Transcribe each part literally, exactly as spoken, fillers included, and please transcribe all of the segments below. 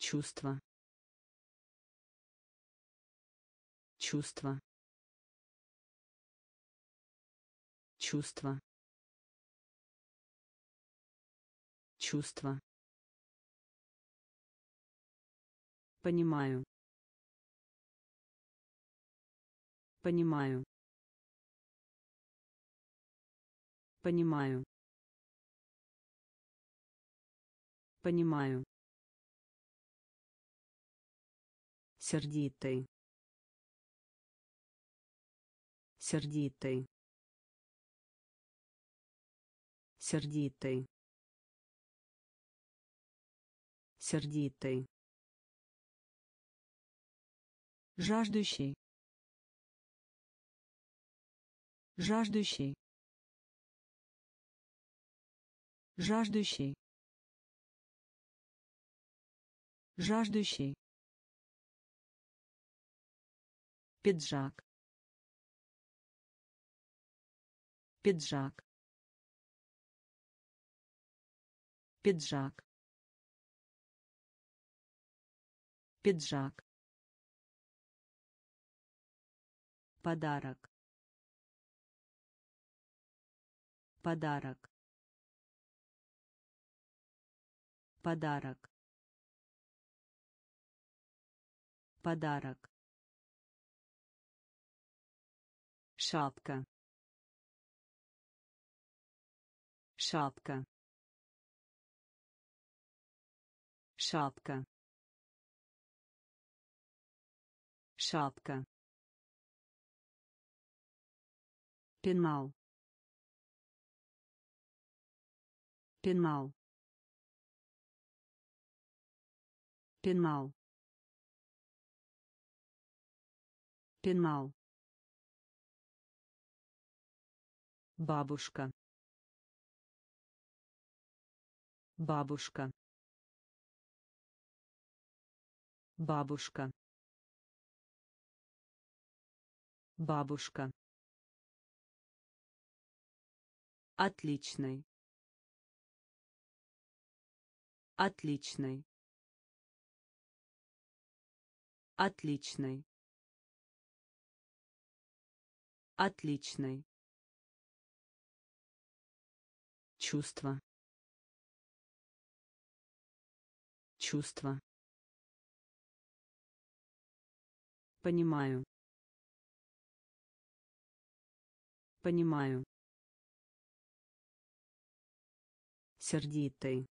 чувство, чувство, чувство, чувство. Понимаю. Понимаю. Понимаю. Понимаю. Сердитый. Сердитый. Сердитый. Сердитый. Жаждущий. Жаждущий. Жаждущий. Жаждущий. Пиджак. Пиджак. Пиджак. Пиджак. Подарок. Подарок. Подарок. Подарок. Шапка. Шапка. Шапка. Шапка. Пенал. Пенал. Пенал. Пенал. Бабушка. Бабушка. Бабушка. Бабушка. Отличный. Отличный. Отличный. Отличный. Чувство. Чувство. Понимаю. Понимаю. Сердитый.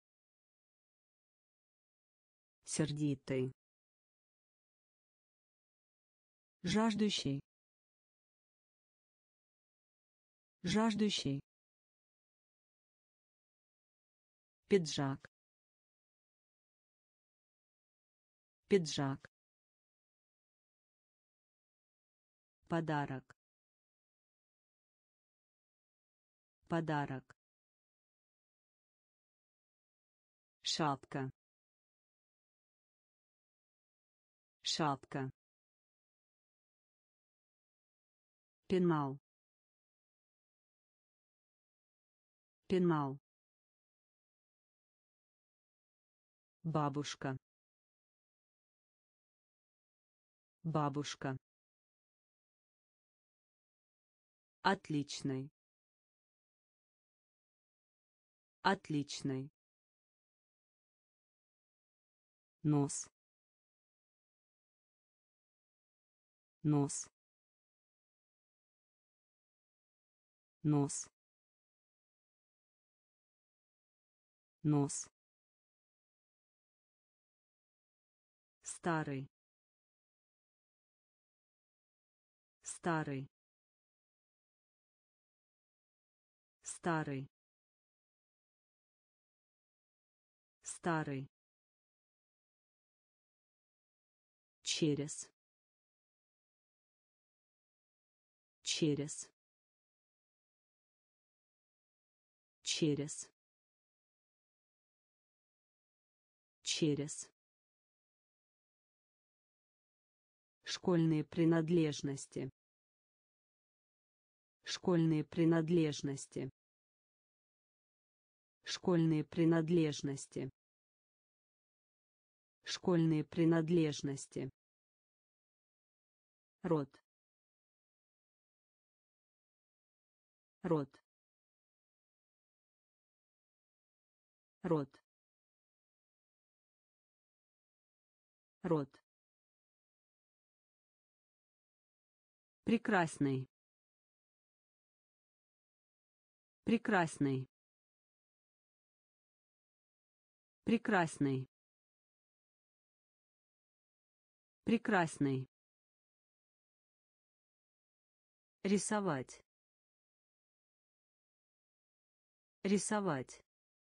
Сердитый. Жаждущий. Жаждущий. Пиджак. Пиджак. Подарок. Подарок. Шапка. Шапка. Пенал. Пенал. Бабушка. Бабушка. Отличный. Отличный. Нос. Нос. Нос. Нос. Старый. Старый. Старый. Старый. Через. Через. Через. Через. Школьные принадлежности. Школьные принадлежности. Школьные принадлежности. Школьные принадлежности. Рот. Рот. Рот. Рот. Прекрасный. Прекрасный. Прекрасный. Прекрасный. Рисовать. Рисовать.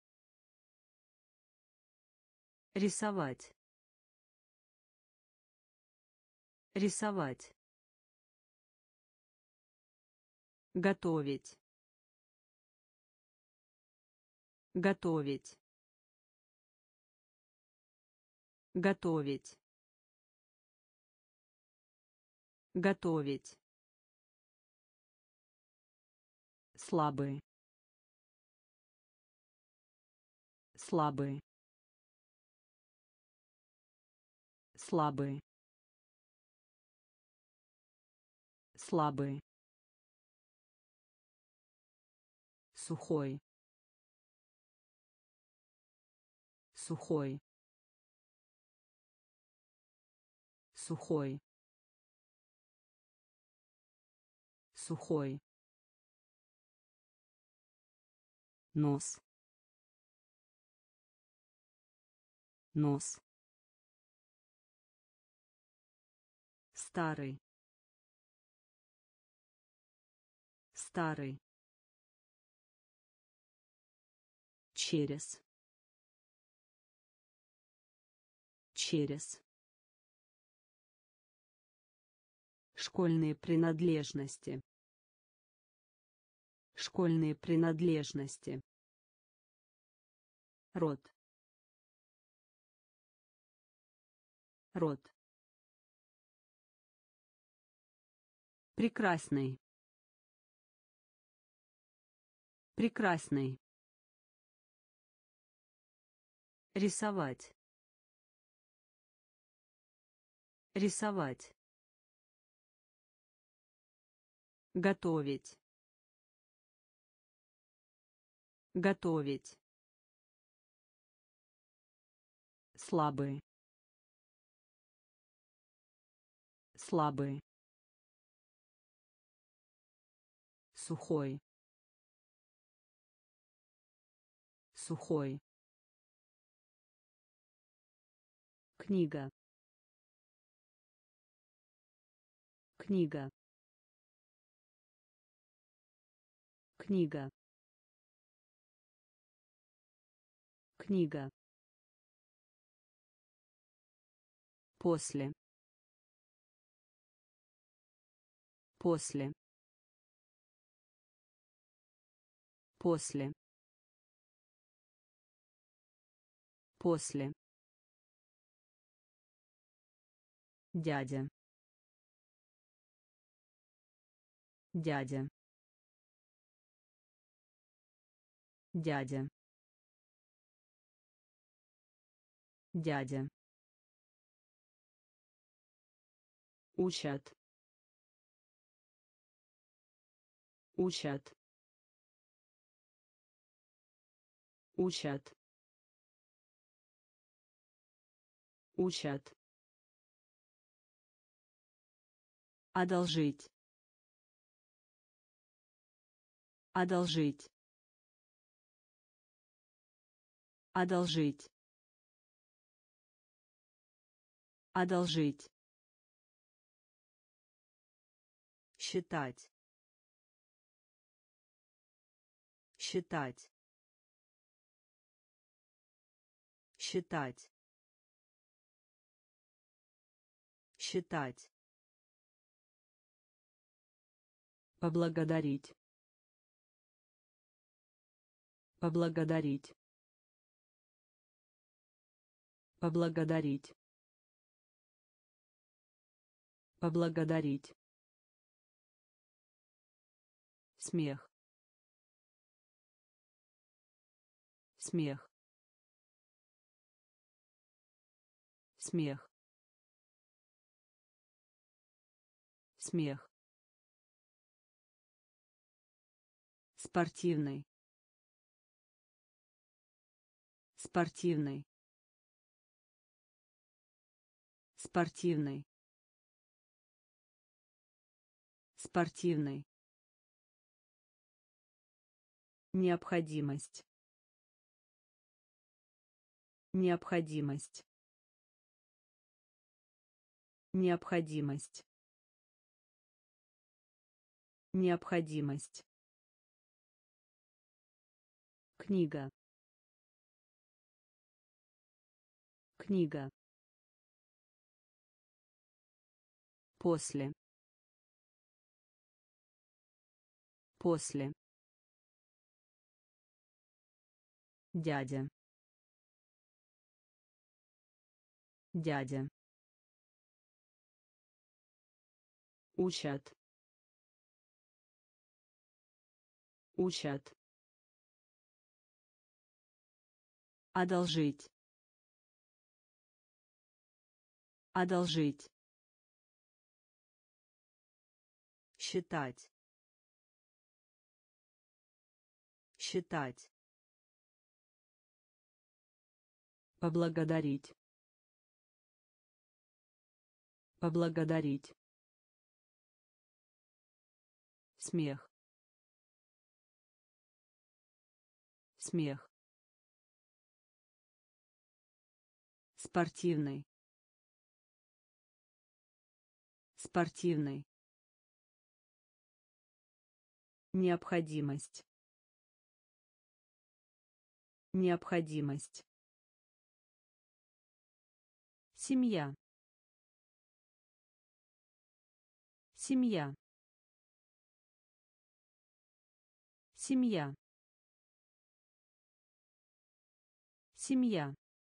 Рисовать. Рисовать. Готовить. Готовить. Готовить. Готовить. Слабый. Слабый. Слабый. Слабый. Сухой. Сухой. Сухой. Сухой. Нос. Нос. Старый. Старый. Через. Через. Школьные принадлежности. Школьные принадлежности. Рот. Рот. Прекрасный. Прекрасный. Рисовать. Рисовать. Готовить. Готовить. Слабый. Слабый. Сухой. Сухой. Книга. Книга. Книга. Книга. После. После. После. После. Дядя. Дядя. Дядя. Дядя. Учат. Учат. Учат. Учат. Одолжить. Одолжить. Одолжить. Одолжить. Считать. Считать. Считать. Считать. Поблагодарить. Поблагодарить. Поблагодарить. Поблагодарить. Смех. Смех. Смех. Смех. Спортивный. Спортивный. Спортивный. Спортивный. Необходимость. Необходимость. Необходимость. Необходимость. Книга. Книга. После. После. Дядя. Дядя. Учат. Учат. Одолжить. Одолжить. Считать. Считать. Поблагодарить. Поблагодарить. Смех. Смех. Спортивный. Спортивный. Необходимость. Необходимость. Семья. Семья. Семья. Семья.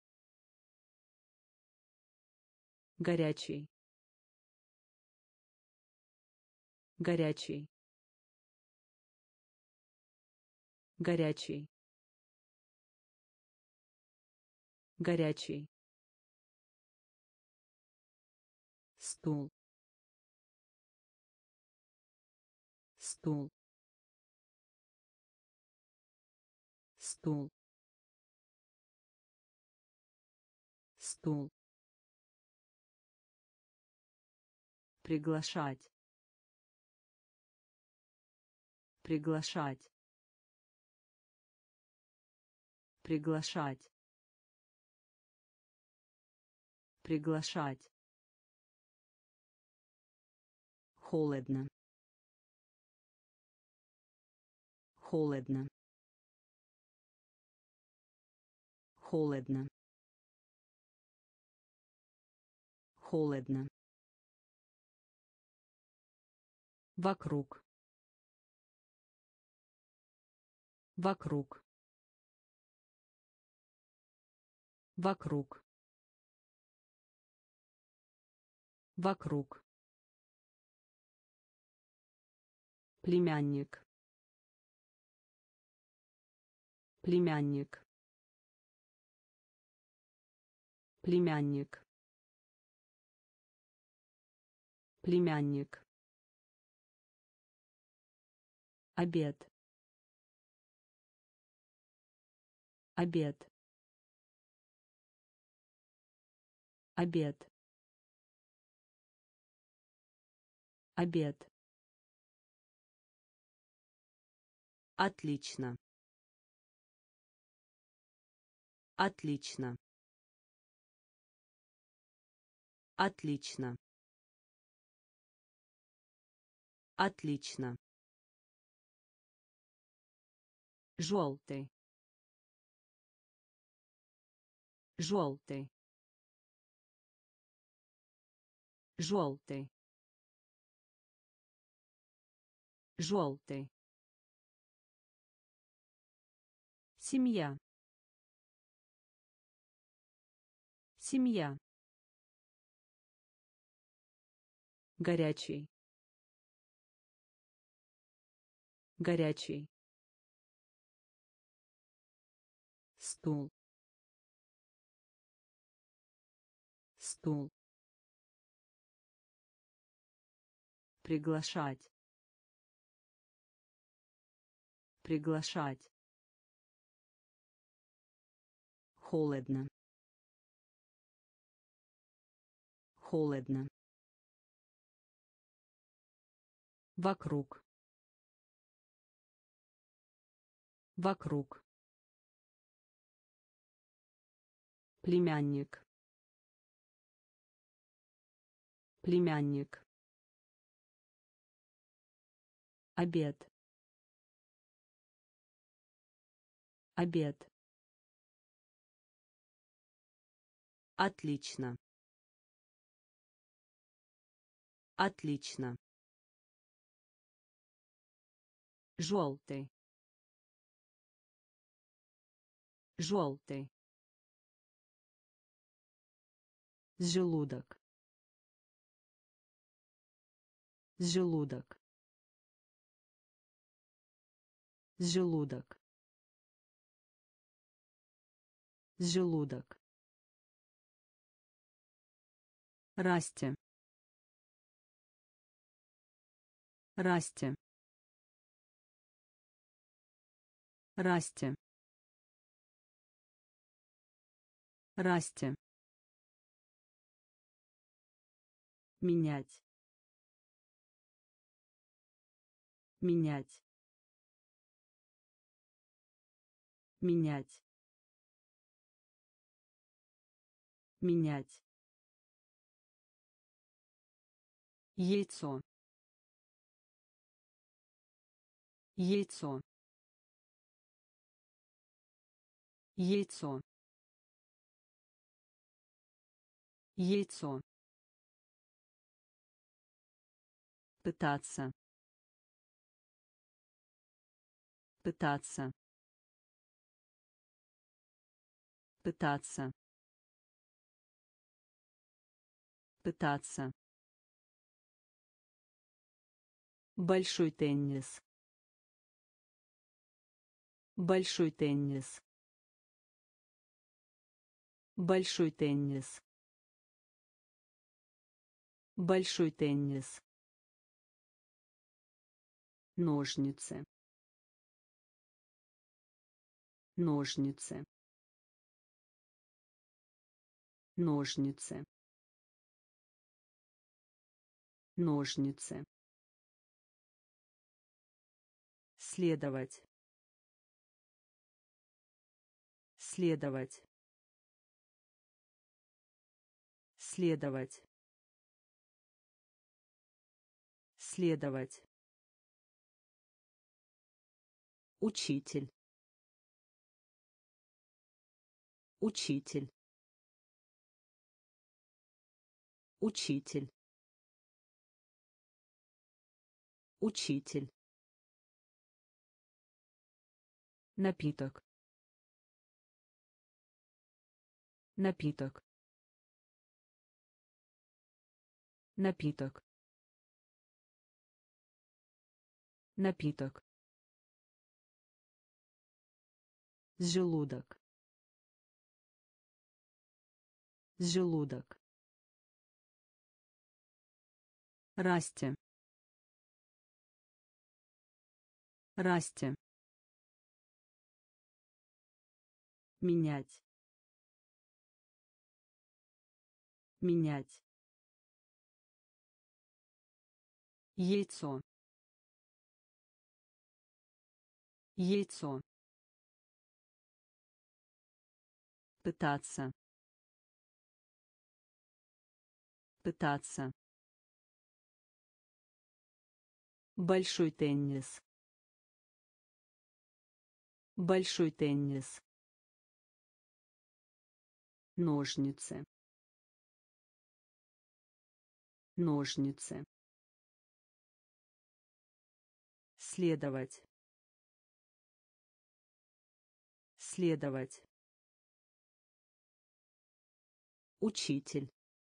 Горячий. Горячий. Горячий. Горячий. Стул. Стул. Стул. Стул. Приглашать. Приглашать. Приглашать. Приглашать. Холодно. Холодно. Холодно. Холодно. Вокруг. Вокруг. Вокруг. Вокруг. Племянник. Племянник. Племянник. Племянник. Обед. Обед. Обед. Обед. Отлично. Отлично. Отлично. Отлично. Желтый. Желтый. Желтый. Желтый. Семья. Семья. Горячий. Горячий. Стул. стул, приглашать, приглашать, холодно, холодно, вокруг, вокруг, племянник, племянник, обед, обед, отлично, отлично, желтый, желтый, желудок, желудок, желудок, желудок, расти, расти, расти, расти, менять, менять, менять, менять, яйцо, яйцо, яйцо, яйцо, пытаться, пытаться, пытаться, пытаться, большой теннис, большой теннис, большой теннис, большой теннис, ножницы, ножницы, ножницы, ножницы, следовать, следовать, следовать, следовать, учитель, учитель, учитель, учитель, напиток, напиток, напиток, напиток, желудок, желудок, расти, расти, менять, менять, яйцо, яйцо, пытаться, пытаться, большой теннис, большой теннис, ножницы, ножницы, следовать, следовать, учитель,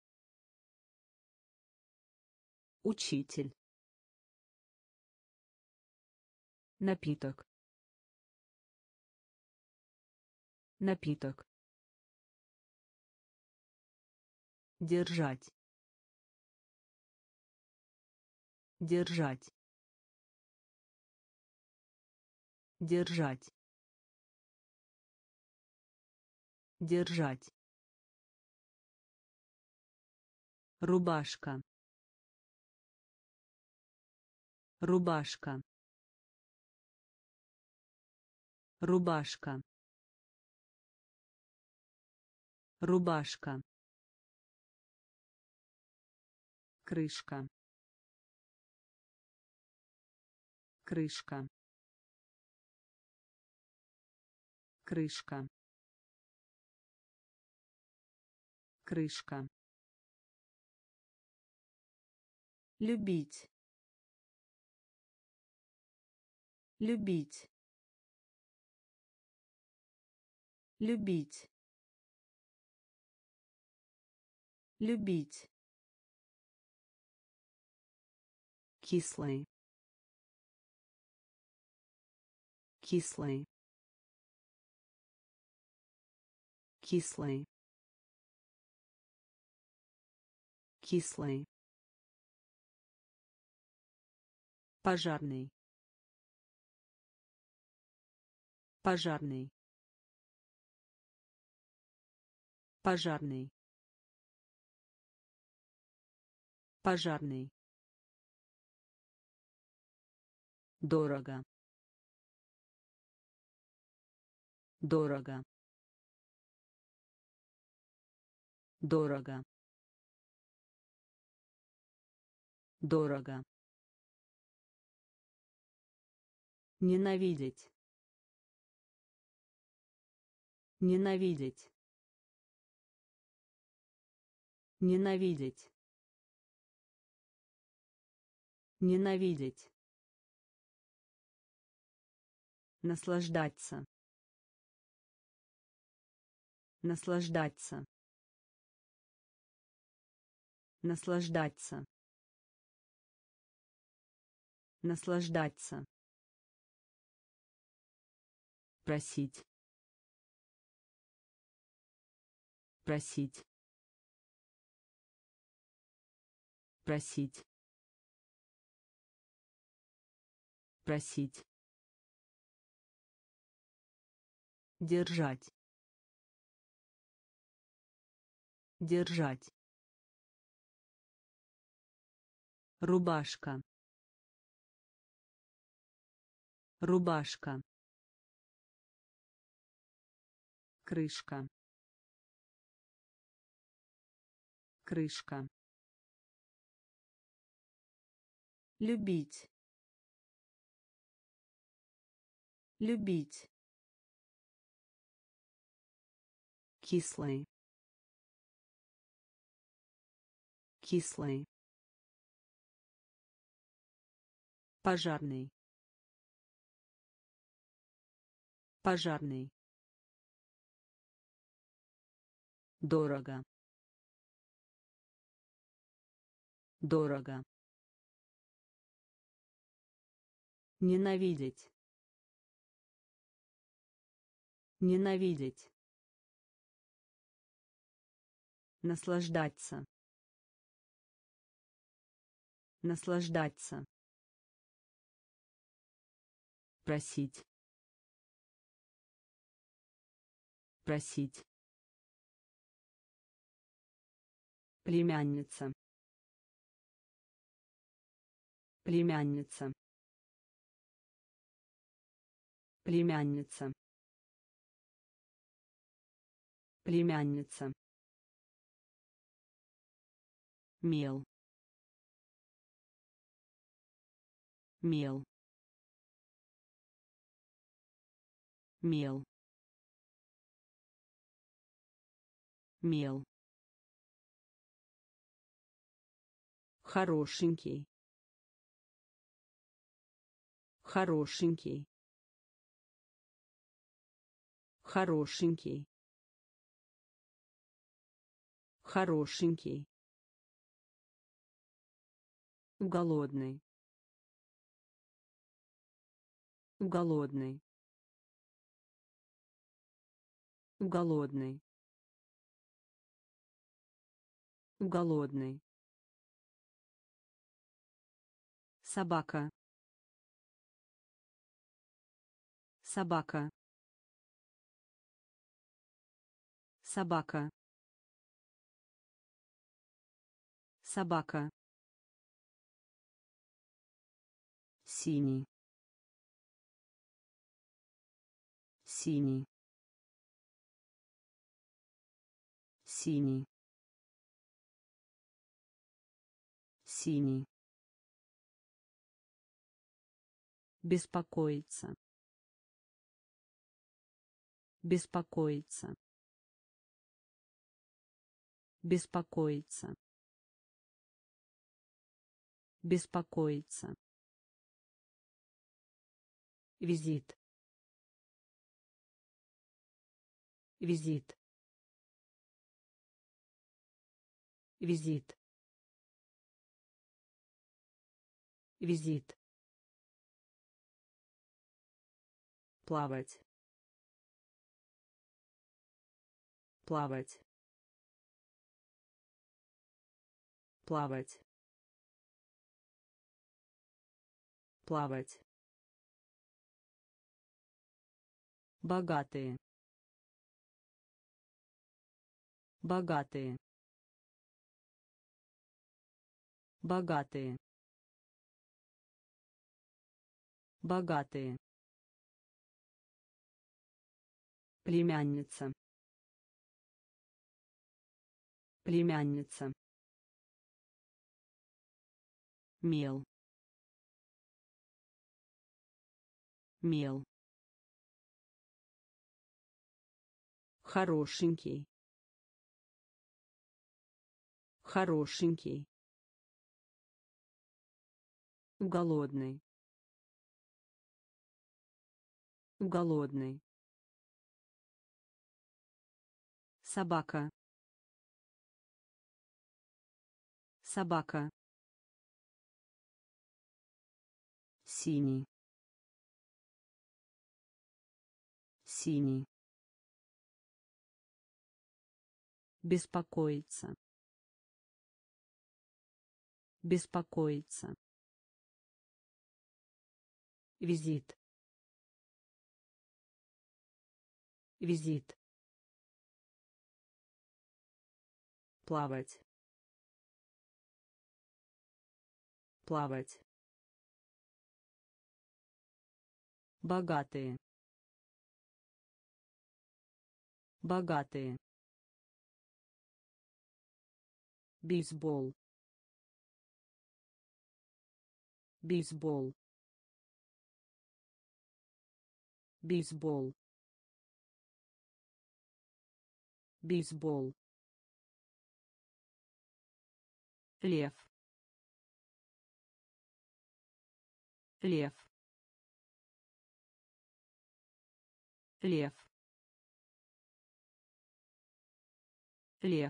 учитель, напиток, напиток, Держать. Держать. Держать. Держать. Рубашка. Рубашка. Рубашка. Рубашка. Крышка. Крышка. Крышка. Крышка. Любить. Любить. Любить. Любить. Кислый. Кислый. Кислый. Кислый. Пожарный. Пожарный. Пожарный. Пожарный. Дорого. Дорого. Дорого. Дорого. Ненавидеть. Ненавидеть. Ненавидеть. Ненавидеть. Наслаждаться. Наслаждаться. Наслаждаться. Наслаждаться. Просить. Просить. Просить. Просить. Держать. Держать. Рубашка. Рубашка. Крышка. Крышка. Любить. Любить. Кислый. Кислый. Пожарный. Пожарный. Дорого. Дорого. Ненавидеть. Ненавидеть. Наслаждаться. Наслаждаться. Просить. Просить. Племянница. Племянница. Племянница. Племянница. Мел. Мел. Мел. Мел. Хорошенький. Хорошенький. Хорошенький. Хорошенький. Голодный. Голодный. Голодный. голодный, собака, собака, собака, собака, синий, синий, синий, синий, беспокоиться, беспокоиться, беспокоиться, беспокоиться, визит, визит, визит, визит, плавать, плавать, плавать, плавать, богатые, богатые, богатые, богатые, племянница, племянница, мел, мел, хорошенький, хорошенький, голодный, голодный, собака, собака, синий, синий, беспокоиться, беспокоиться, визит, визит, плавать, плавать, богатые, богатые, бейсбол, бейсбол, бейсбол, бейсбол, лев, лев, лев, лев,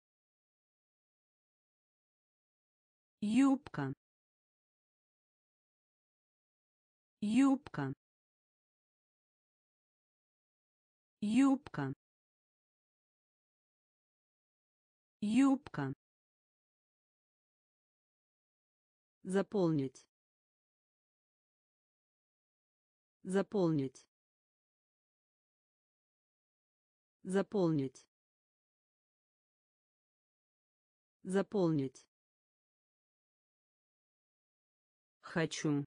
юбка, юбка, юбка, юбка, заполнить, заполнить, заполнить, заполнить, хочу,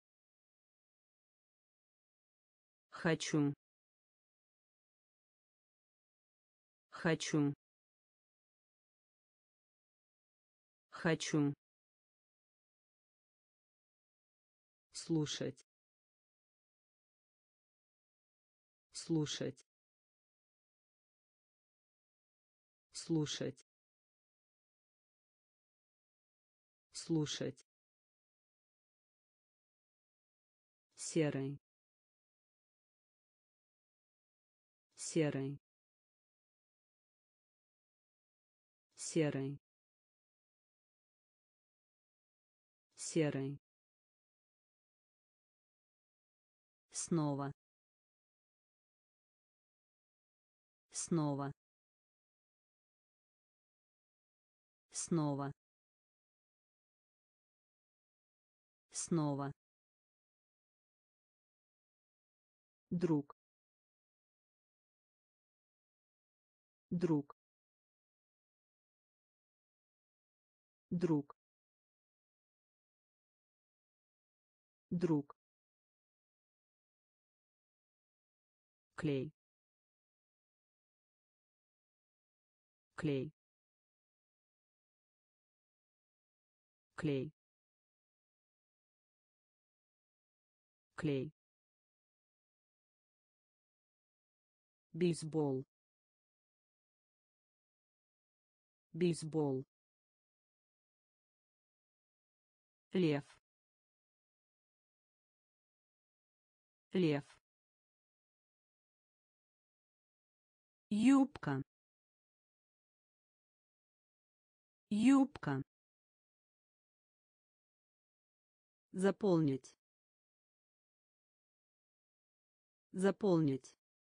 хочу, хочу, хочу, слушать, слушать, слушать, слушать, серый, серый, серый, серый, снова, снова, снова, снова, друг, друг, друг, друг, клей, клей, клей, клей, бейсбол, бейсбол, лев, лев, юбка, юбка, заполнить, заполнить,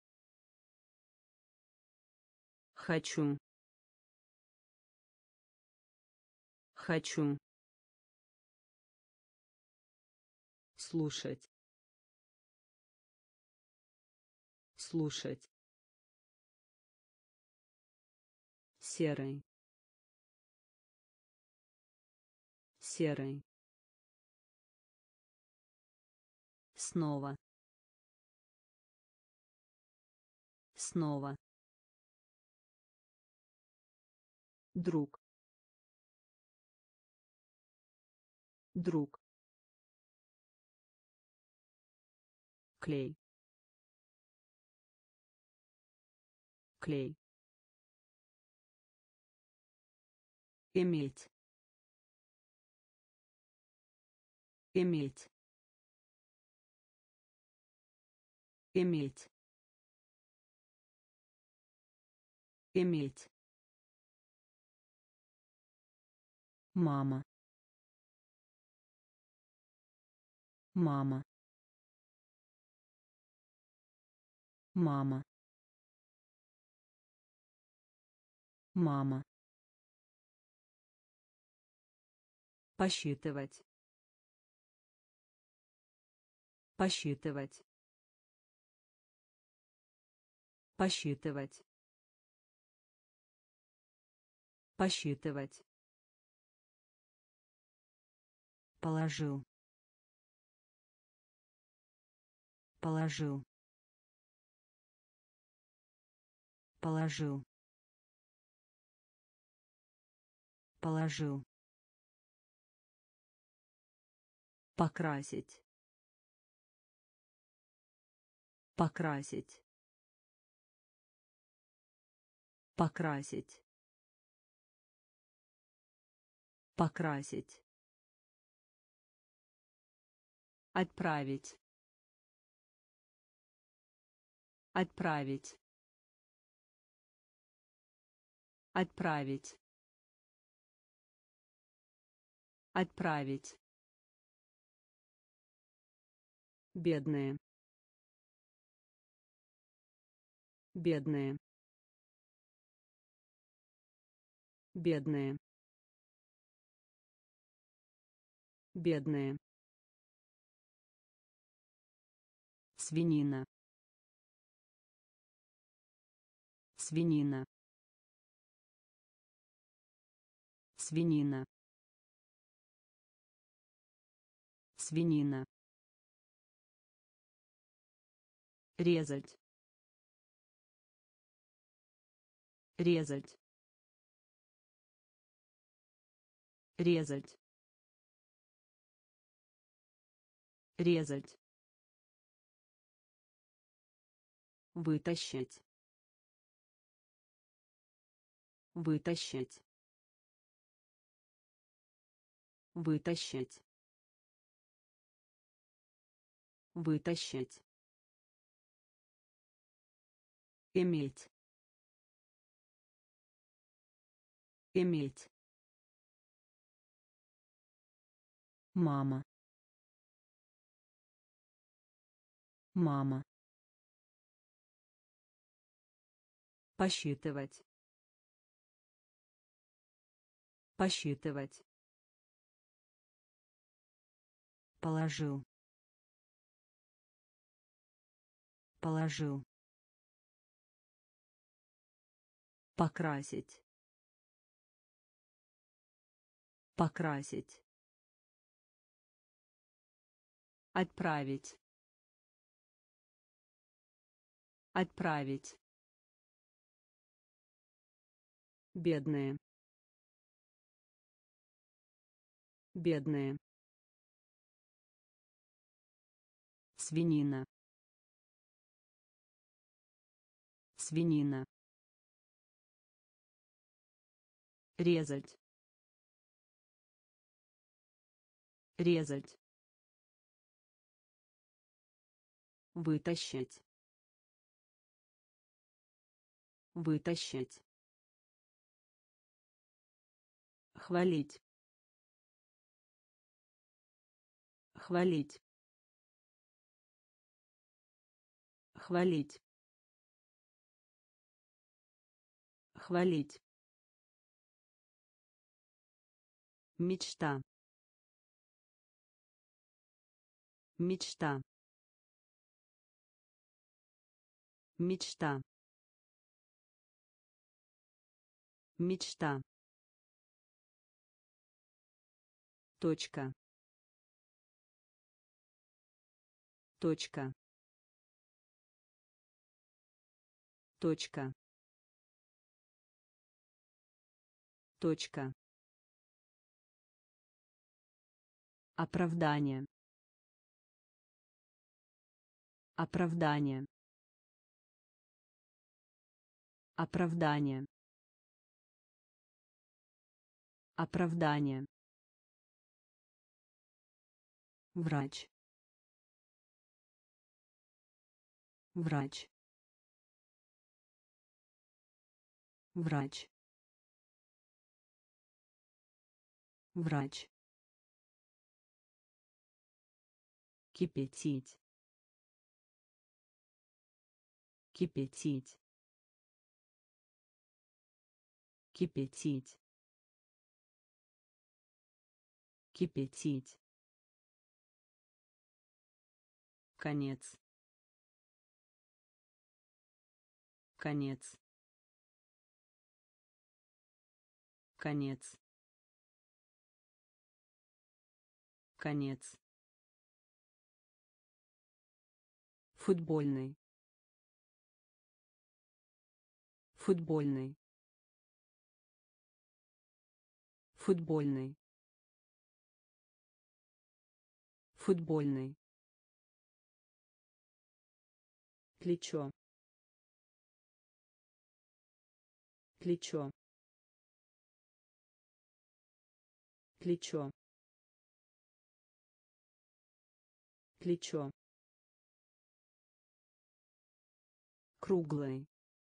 хочу, хочу, слушать, слушать, серый, серый, снова, снова, друг, друг, клей, клей, иметь, иметь, иметь, иметь, мама, мама, мама, мама, посчитывать, посчитывать, посчитывать, посчитывать, положил, положил, положил, положил, покрасить, покрасить, покрасить, покрасить, отправить, отправить, отправить, отправить, бедные, бедные, бедные, бедные, свинина, свинина, свинина, свинина, резать, резать, резать, резать, вытащить, вытащить, вытащить, вытащить, иметь, иметь, мама, мама, посчитывать, Посчитывать. Положил. Положил. Покрасить. Покрасить. Отправить. Отправить. Бедные. Бедные. Свинина. Свинина. Резать. Резать. Вытащить. Вытащить. Хвалить. Хвалить. Хвалить. Хвалить. Мечта. Мечта. Мечта. Мечта. Точка. Точка. Точка. Точка. Оправдание. Оправдание. Оправдание. Оправдание. Врач. Врач. Врач. Врач. Кипятить. Кипятить. Кипятить. Кипятить. Конец. Конец. Конец. Конец. Футбольный. Футбольный. Футбольный. Футбольный. Плечо. Плечо. Плечо. Плечо. Круглый.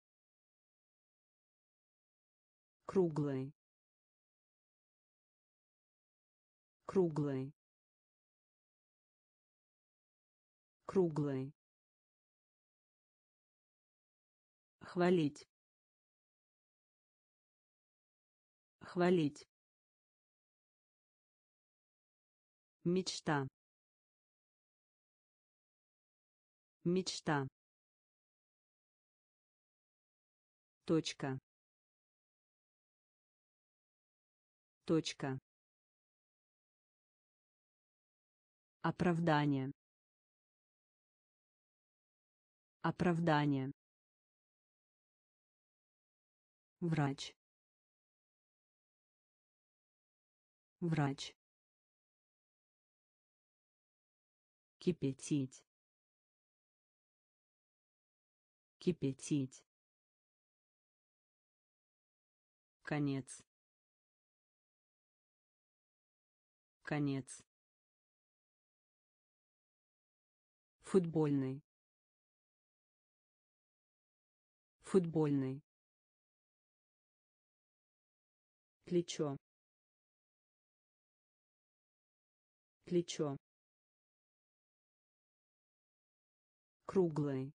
Круглый. Круглый. Круглый. Хвалить. Хвалить. Мечта. Мечта. Точка. Точка. Оправдание. Оправдание. Врач. Врач. Кипятить. Кипятить. Конец. Конец. Футбольный. Футбольный. Плечо. Плечо. Круглый.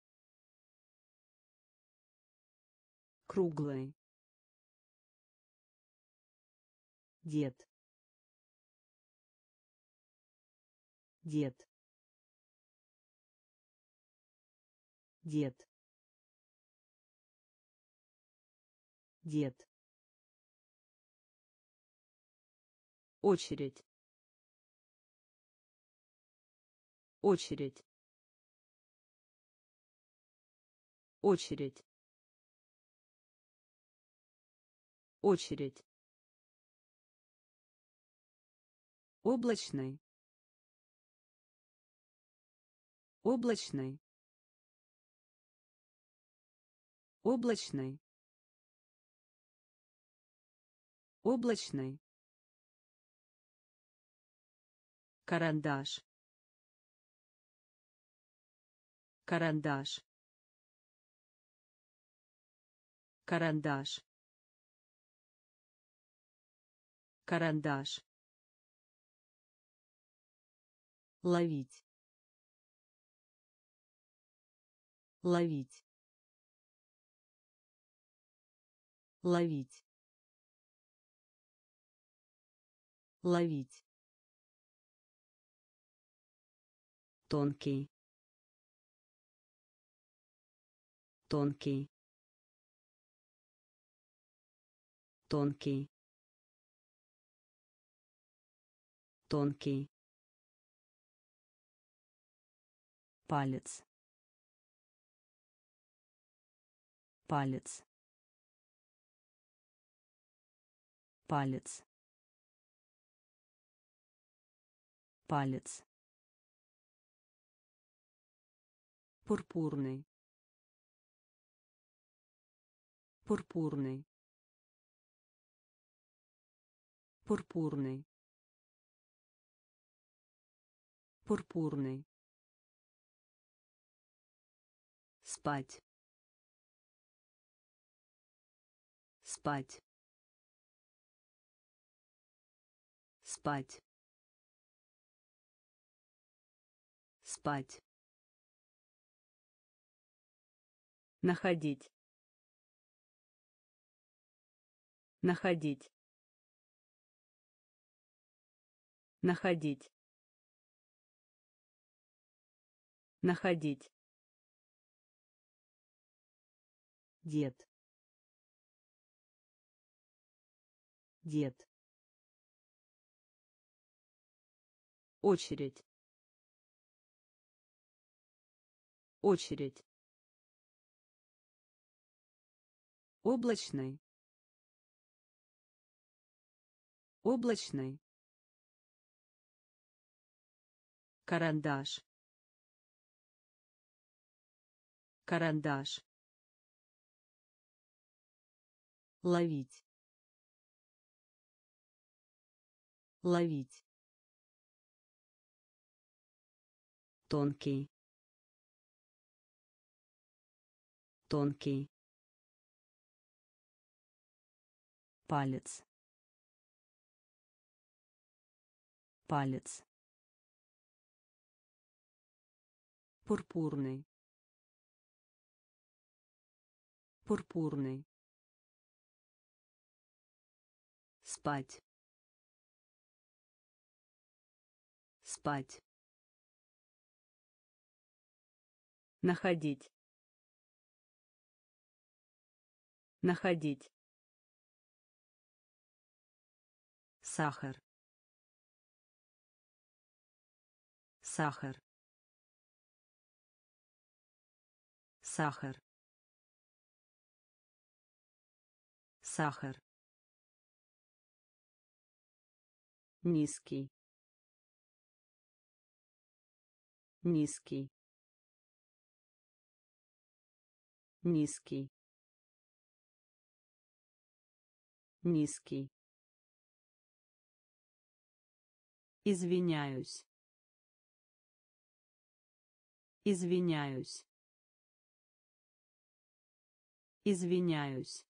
Круглый. дед, дед, дед, дед, очередь, очередь, очередь, очередь, облачный, облачный, облачный, облачный, карандаш, карандаш, карандаш, карандаш, ловить, ловить, ловить, ловить, тонкий, тонкий, тонкий, тонкий, палец, палец, палец, палец, пурпурный, пурпурный, пурпурный, пурпурный, спать, спать, спать, спать, находить, находить, находить, находить, дед, дед, очередь, очередь, облачный, облачный, карандаш, карандаш, ловить, ловить, тонкий, тонкий, палец, палец, пурпурный, пурпурный, спать, спать, находить, находить, сахар, сахар, сахар, сахар, низкий, низкий, низкий, низкий, извиняюсь, извиняюсь, извиняюсь,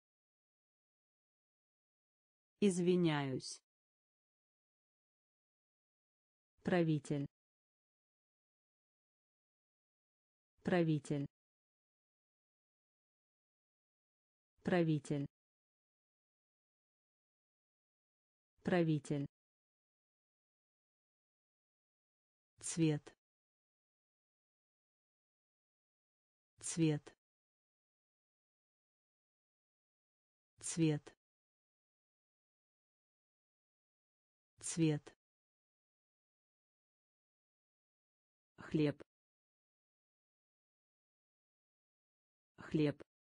извиняюсь, правитель, правитель, правитель, Правитель. Цвет. Цвет. Цвет. Цвет. Хлеб. Хлеб.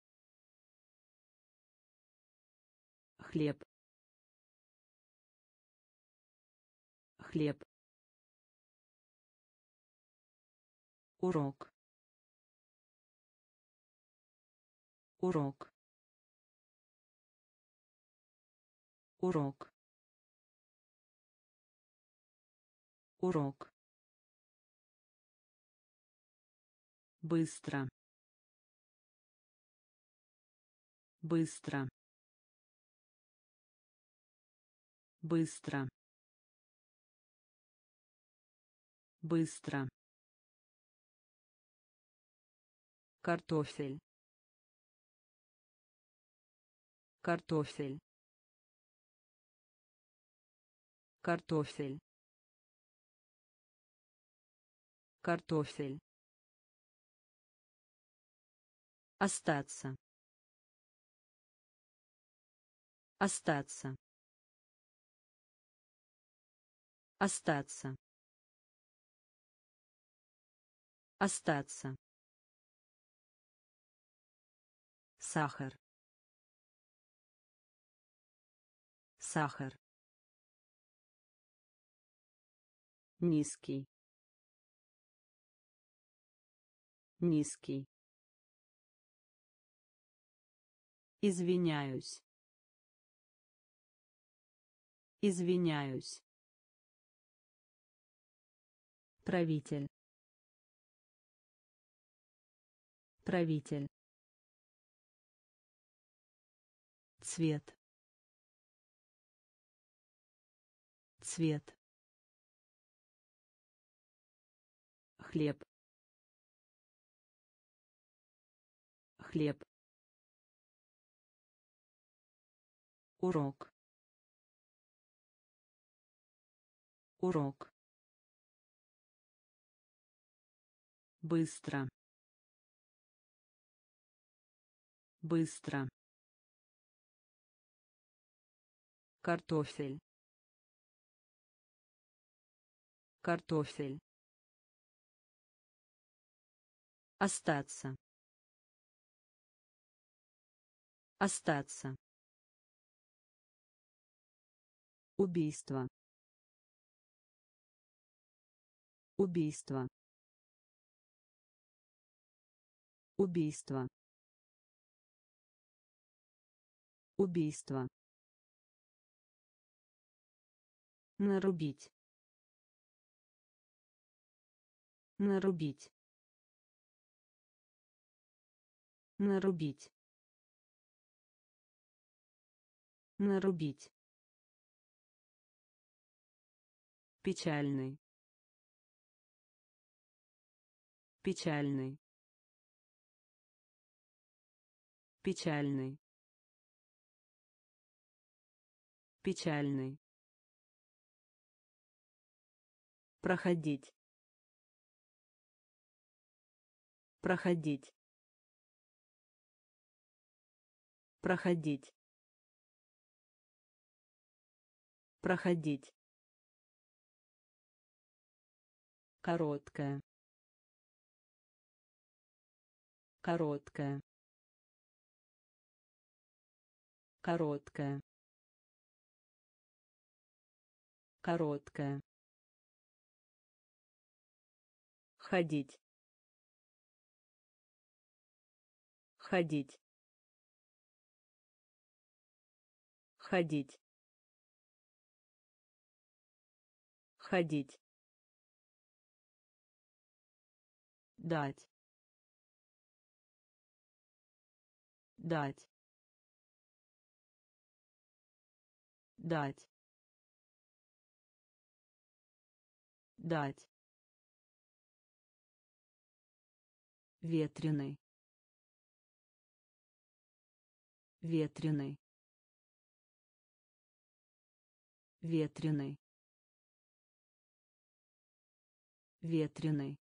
Хлеб. Хлеб. Урок. Урок. Урок. Урок. Быстро. Быстро. Быстро. Быстро. Картофель. Картофель. Картофель. Картофель. Остаться. Остаться. Остаться. Остаться. Сахар. Сахар. Низкий. Низкий. Извиняюсь. Извиняюсь. Правитель. Правитель. Цвет. Цвет. Хлеб. Хлеб. Урок. Урок. Быстро. Быстро. Картофель. Картофель. Остаться. Остаться. Убийство. Убийство. Убийство. Убийство. Нарубить. Нарубить. Нарубить. Нарубить. Печальный. Печальный. Печальный. Печальный. Проходить. Проходить. Проходить. Проходить. Короткая. Короткая. Короткая. Короткая. Ходить. Ходить. Ходить. Ходить. Дать. Дать. Дать. Дать. Ветреный. Ветреный. ветреный, ветреный,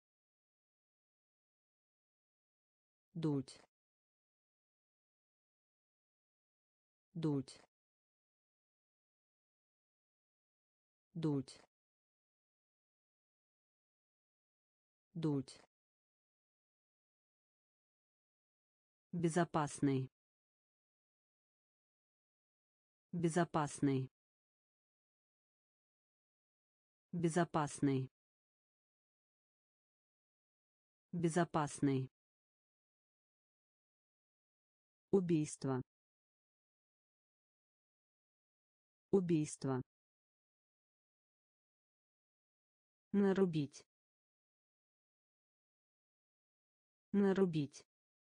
дуть, дуть, дуть, дуть, безопасный, безопасный, безопасный, безопасный, убийство, убийство, нарубить, нарубить,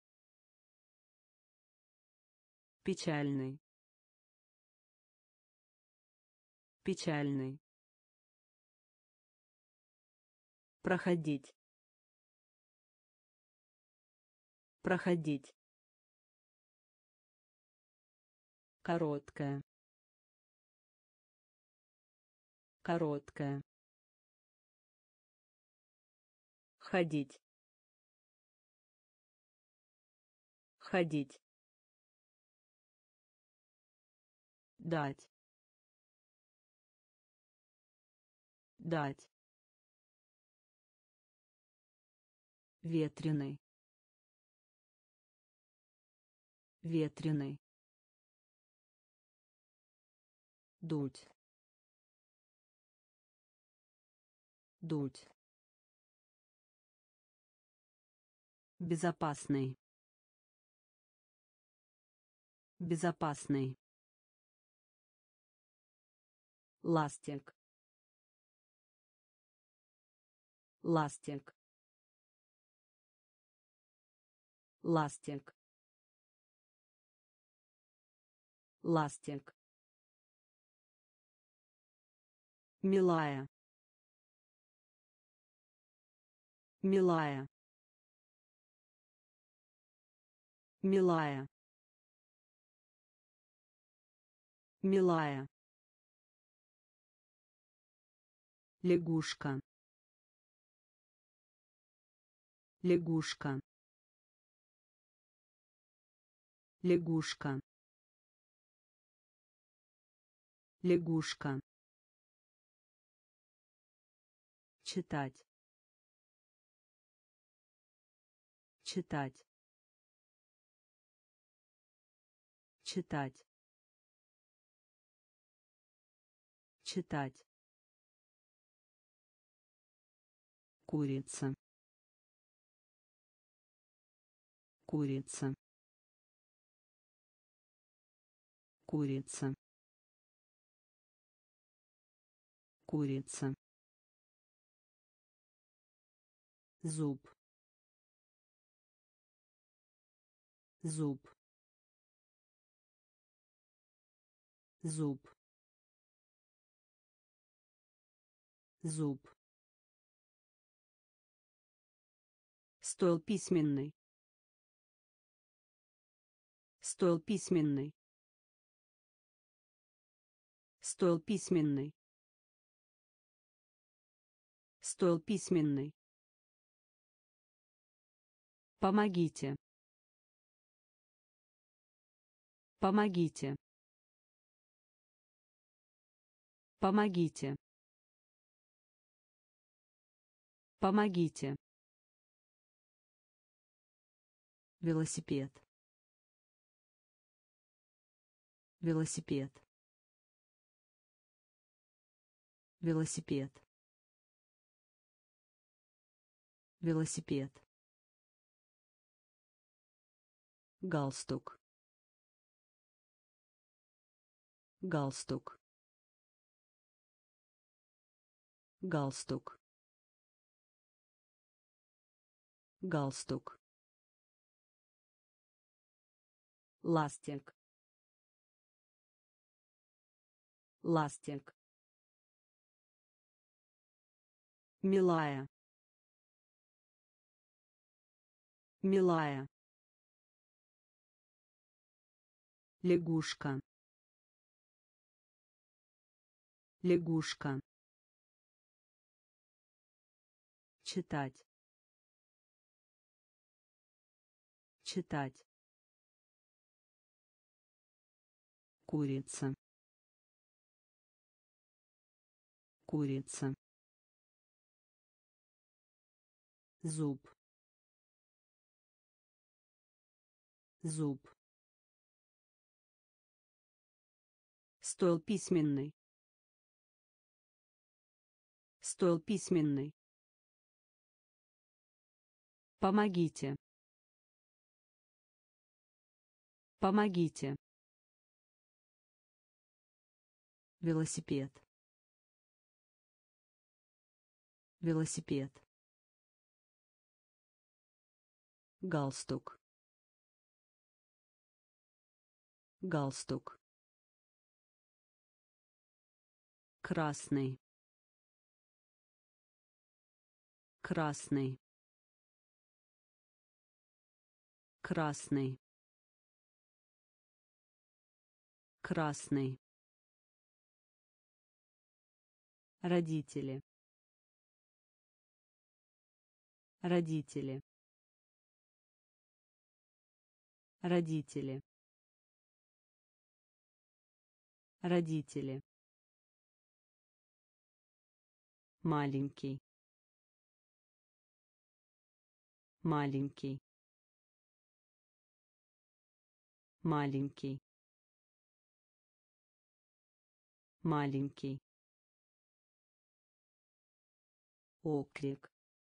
печальный, печальный, проходить, проходить, короткая, короткая, ходить, ходить, дать, дать, ветреный, ветреный, дуть, дуть, безопасный, безопасный, ластик, ластик, ластик, ластик, милая, милая, милая, милая, лягушка, лягушка, лягушка, лягушка, читать, читать, читать, читать, курица, курица, курица, курица, зуб, зуб, зуб, зуб, стол письменный, стол письменный, стол письменный, стол письменный, помогите, помогите, помогите, помогите, велосипед, велосипед, велосипед, велосипед, галстук, галстук, галстук, галстук, ластик, ластик, милая, милая, лягушка, Лягушка. Читать. Читать. Курица. Курица. Зуб. Зуб. Стол письменный. Стол письменный. Помогите. Помогите. Велосипед. Велосипед. Галстук. Галстук. Красный. Красный. Красный. Красный. Родители. Родители. Родители. Родители. Маленький. Маленький. Маленький. Маленький. Оклик.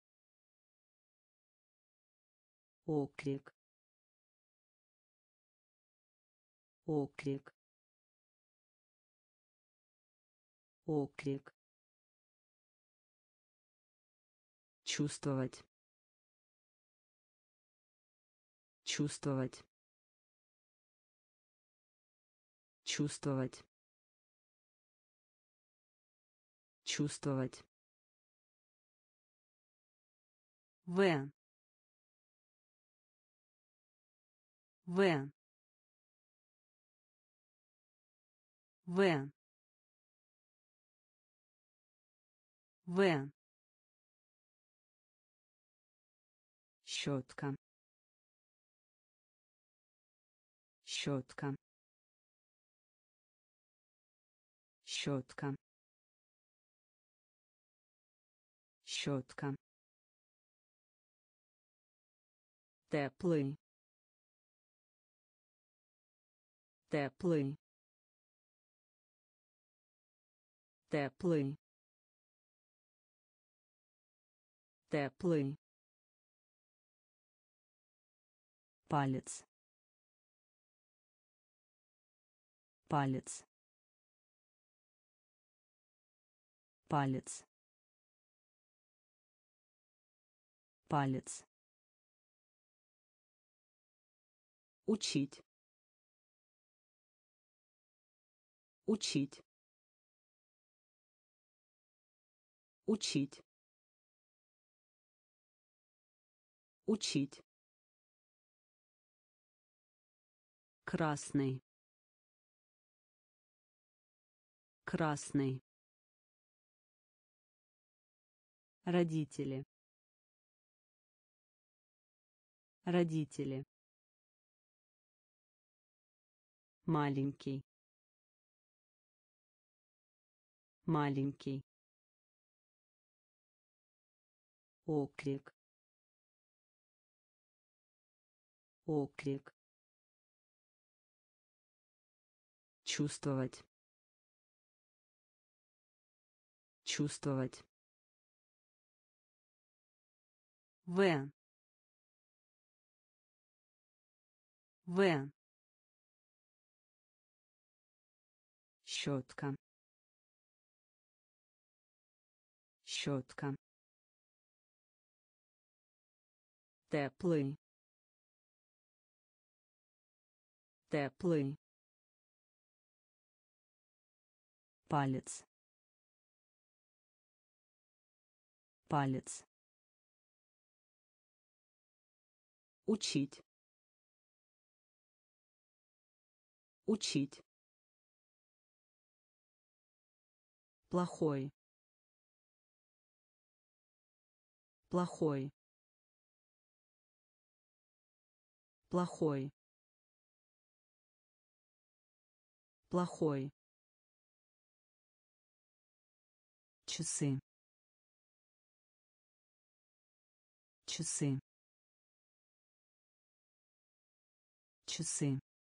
Оклик. Оклик. Оклик. Чувствовать. Чувствовать. Чувствовать. Чувствовать. В. В. В. В. Щетка. Щетка. Щетка. Щетка. Теплый. Теплый. Теплый. Теплый. Палец. Палец. Палец. Палец. Учить. Учить. Учить. Учить. Красный. Красный. Родители. Родители. Маленький. Маленький. Оклик. Оклик. Чувствовать. Чувствовать. В. В. Щетка. Щетка. Теплый. Теплый. Палец. Палец. Учить. Учить. Плохой. Плохой. Плохой. Плохой. Часы. Часы. Часы.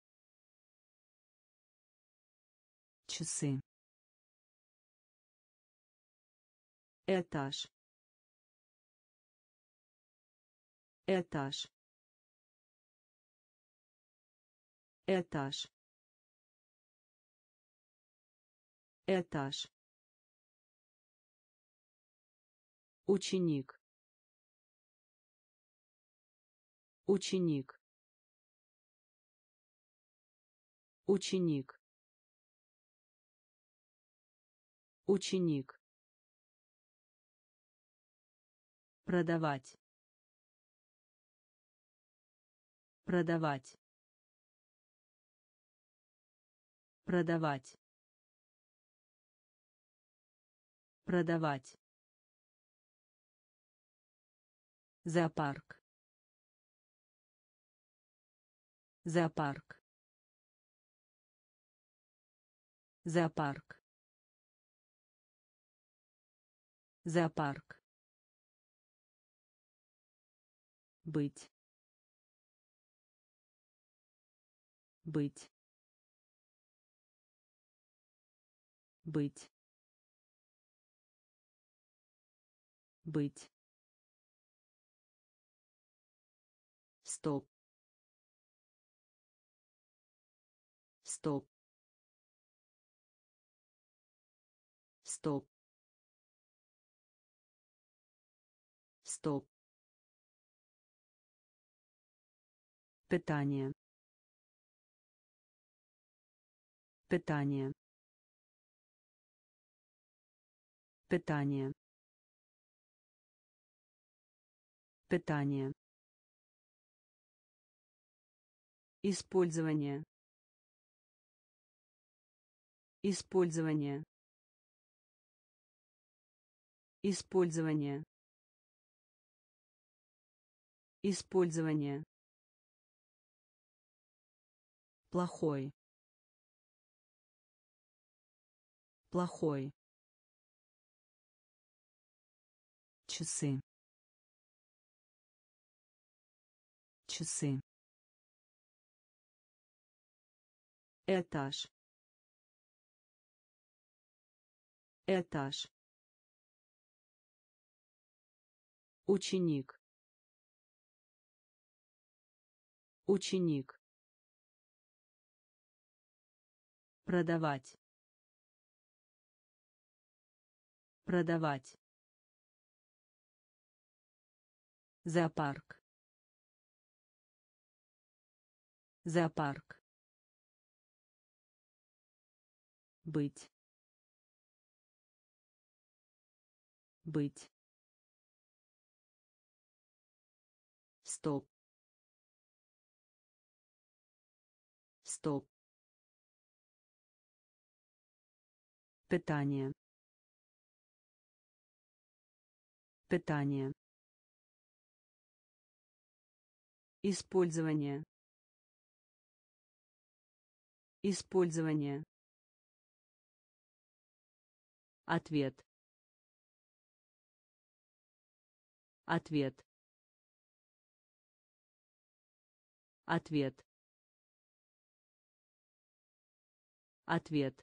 Часы. Этаж. Этаж. Этаж. Этаж. Ученик. Ученик. Ученик. Ученик. Продавать. Продавать. Продавать. Продавать. Зоопарк. Зоопарк. Зоопарк. Зоопарк. Быть. Быть. Быть. Быть. Стоп. Стоп. Стоп. Стоп. Питание. Питание. Питание. Питание. Использование. Использование. Использование. Использование. Плохой. Плохой. Часы. Часы. Этаж. Этаж. Ученик. Ученик. Продавать. Продавать. Зоопарк. Зоопарк. Быть. Быть. Стоп. Стоп. Питание. Питание. Использование. Использование. Ответ. Ответ. Ответ. Ответ.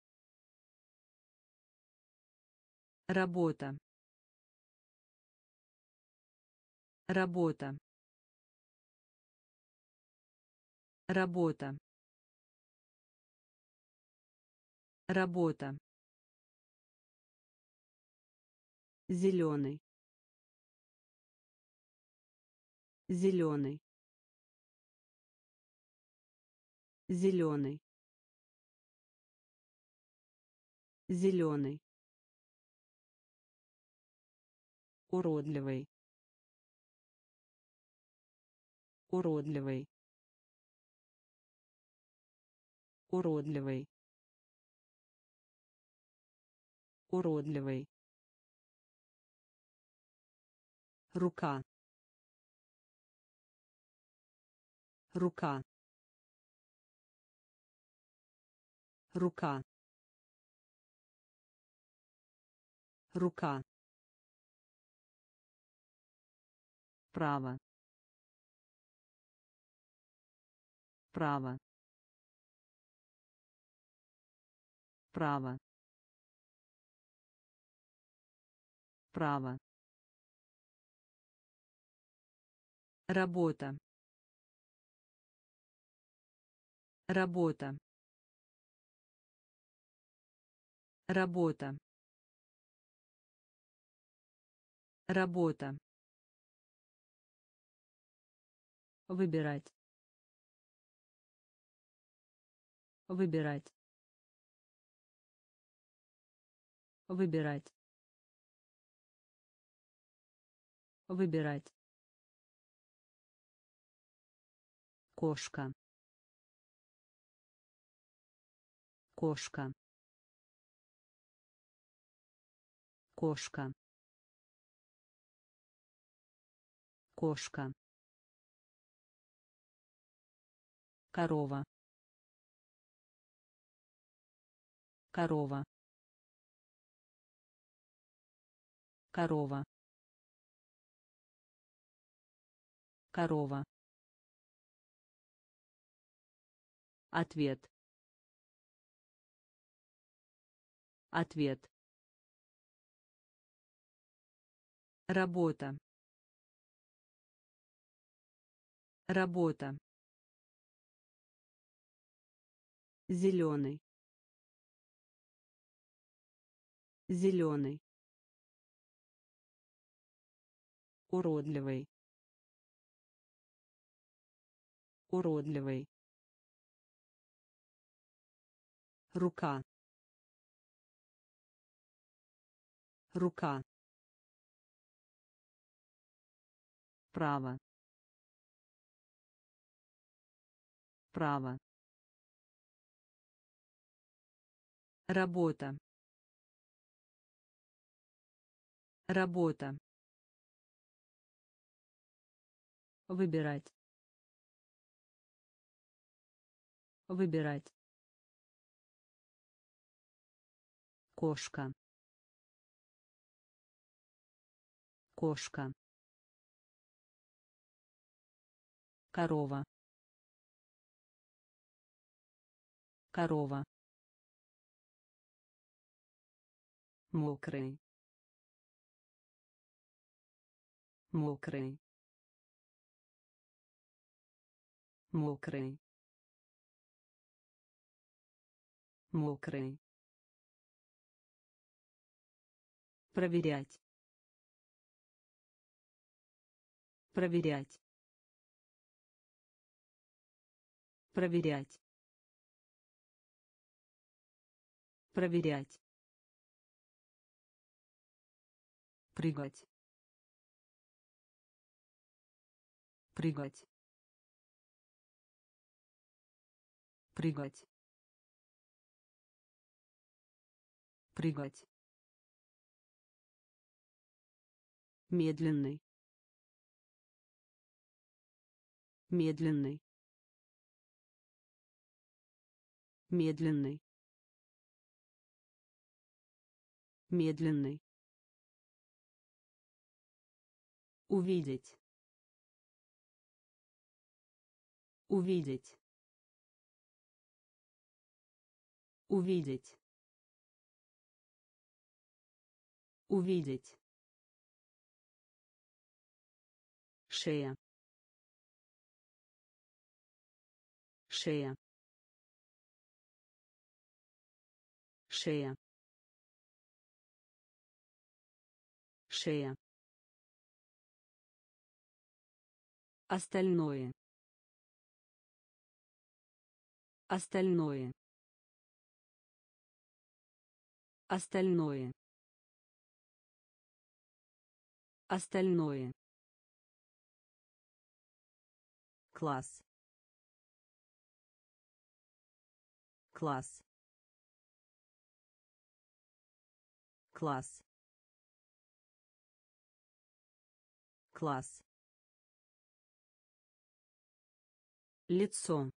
Работа. Работа. Работа. Работа. Зеленый. Зеленый. Зеленый. Зеленый. Уродливый. Уродливый. Уродливый. уродливый, рука, рука, рука, рука, право, право, право, право, работа, работа, работа, работа, выбирать, выбирать, выбирать, выбирать, кошка, кошка, кошка, кошка, корова, корова, корова, корова, ответ, ответ, работа, работа, зеленый, зеленый, уродливый, уродливый, рука, рука, право, право, работа, работа, выбирать, выбирать, кошка, кошка, корова, корова, мокрый, мокрый, мокрый, мокрый, проверять, проверять, проверять, проверять, прыгать, прыгать, прыгать, прыгать, медленный, медленный, медленный, медленный, увидеть, увидеть, увидеть, увидеть, шея, шея, шея, шея, остальное, остальное, остальное, остальное, класс, класс, класс, класс, лицо,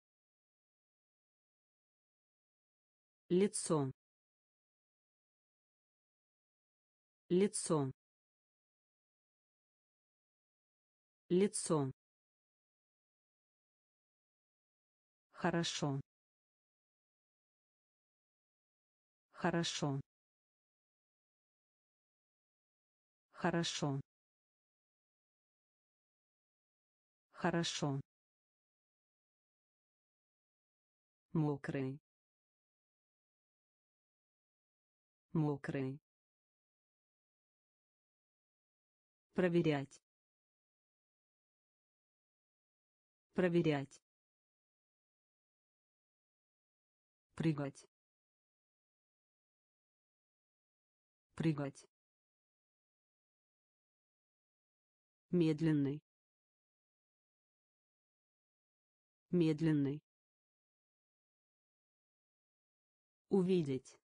лицо, лицо, лицо, хорошо, хорошо, хорошо, хорошо, мокрый, мокрый, проверять, проверять, прыгать, прыгать, медленный, медленный, увидеть,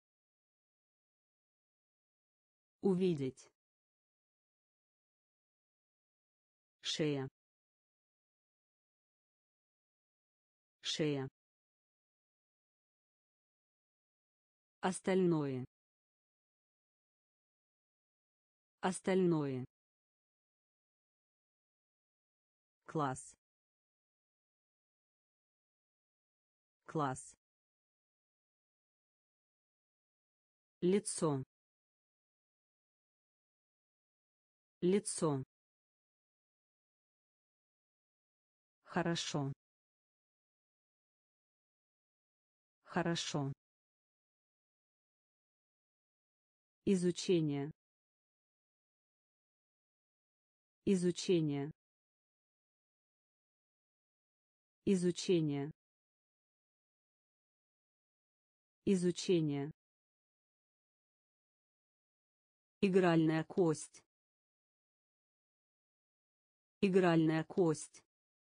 увидеть, шея, шея, остальное, остальное, класс, класс, лицо, лицо, хорошо, хорошо, изучение, изучение, изучение, изучение, игральная кость, игральная кость,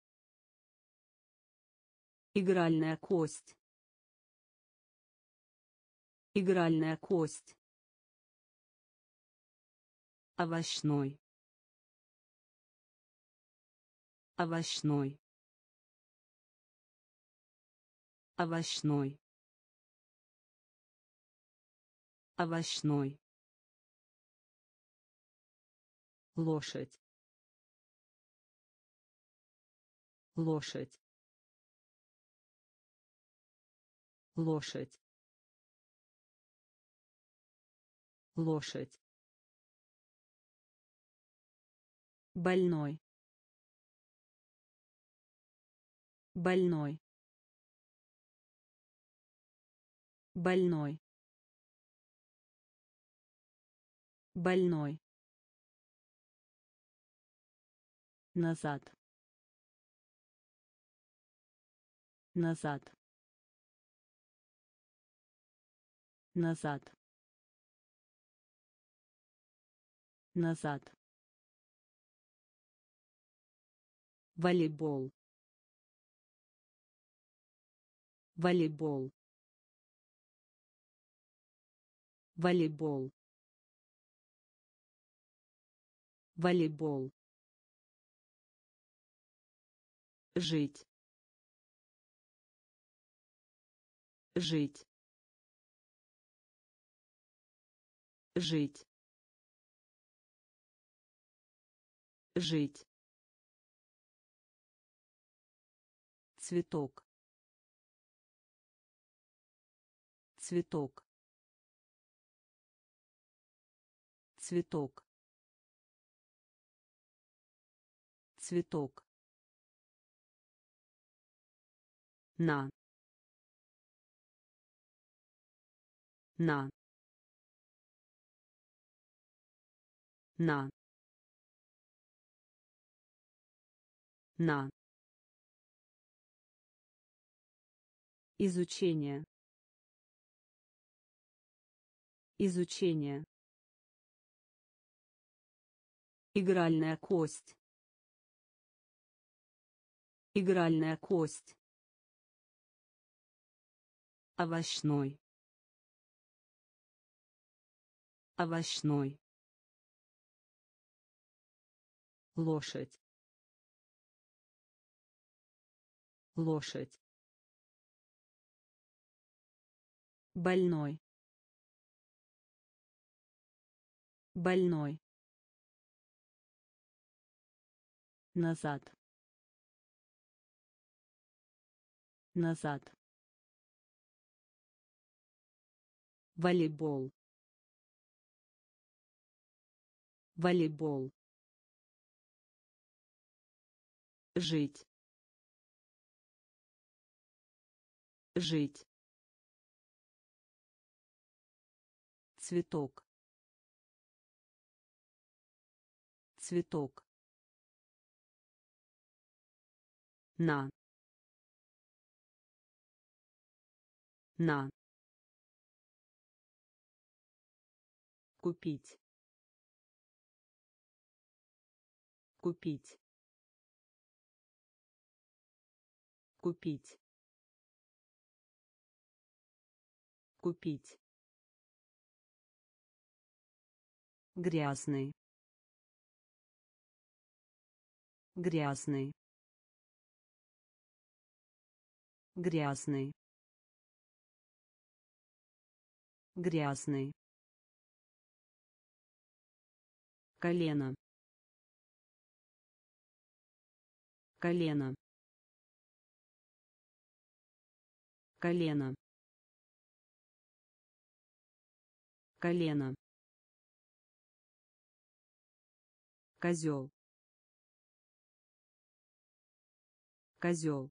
игральная кость, игральная кость, овощной, овощной, овощной, овощной, лошадь, лошадь, лошадь, лошадь, больной, больной, больной, больной, назад, назад, назад, назад, волейбол, волейбол, волейбол, волейбол, жить, жить, жить, жить, цветок, цветок, цветок, цветок, на, на, на, на, изучение, изучение, игральная кость, игральная кость, овощной, Овощной. Лошадь. Лошадь. Больной. Больной. Назад. Назад. Волейбол. Волейбол. Жить. Жить. Цветок. Цветок. На. На. Купить. Купить. Купить. Купить. Грязный. Грязный. Грязный. Грязный. Колено. Колено. Колено. Колено. Козел. Козел.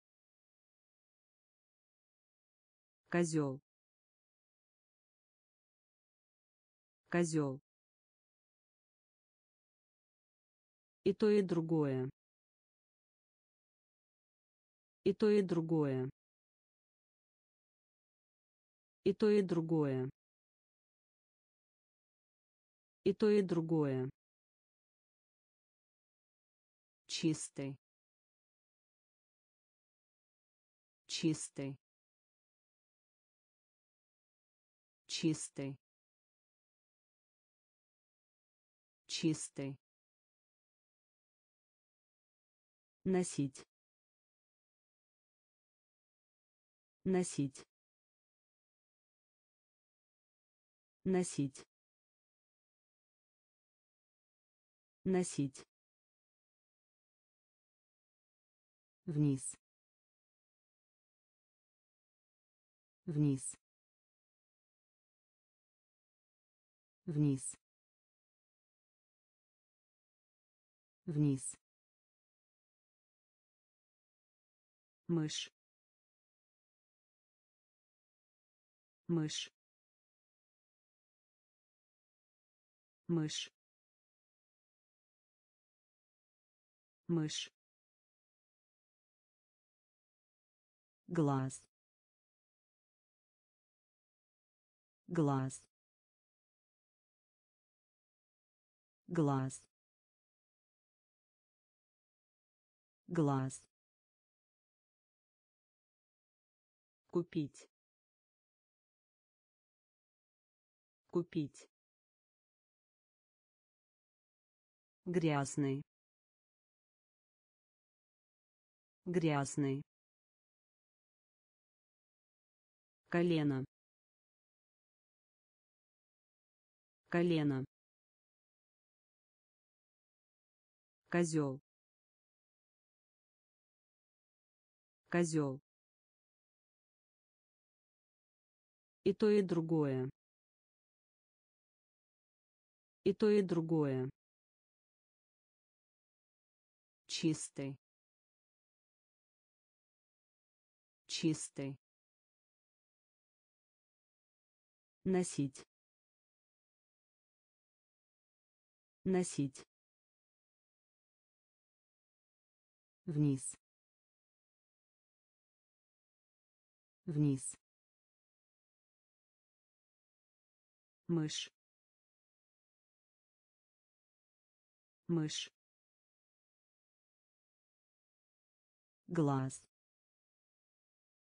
Козел. Козел. И то, и другое. И то, и другое. И то, и другое. И то, и другое. Чистый. Чистый. Чистый. Чистый. Носить. Носить. Носить. Носить. Вниз. Вниз. Вниз. Вниз. Мышь. Мышь. Мышь. Мышь. Глаз. Глаз. Глаз. Глаз. Купить. Купить. Грязный. Грязный. Колено. Колено. Козел. Козел. И то, и другое. И то, и другое. Чистый. Чистый. Носить. Носить. Вниз. Вниз. Мышь. Мышь. Глаз.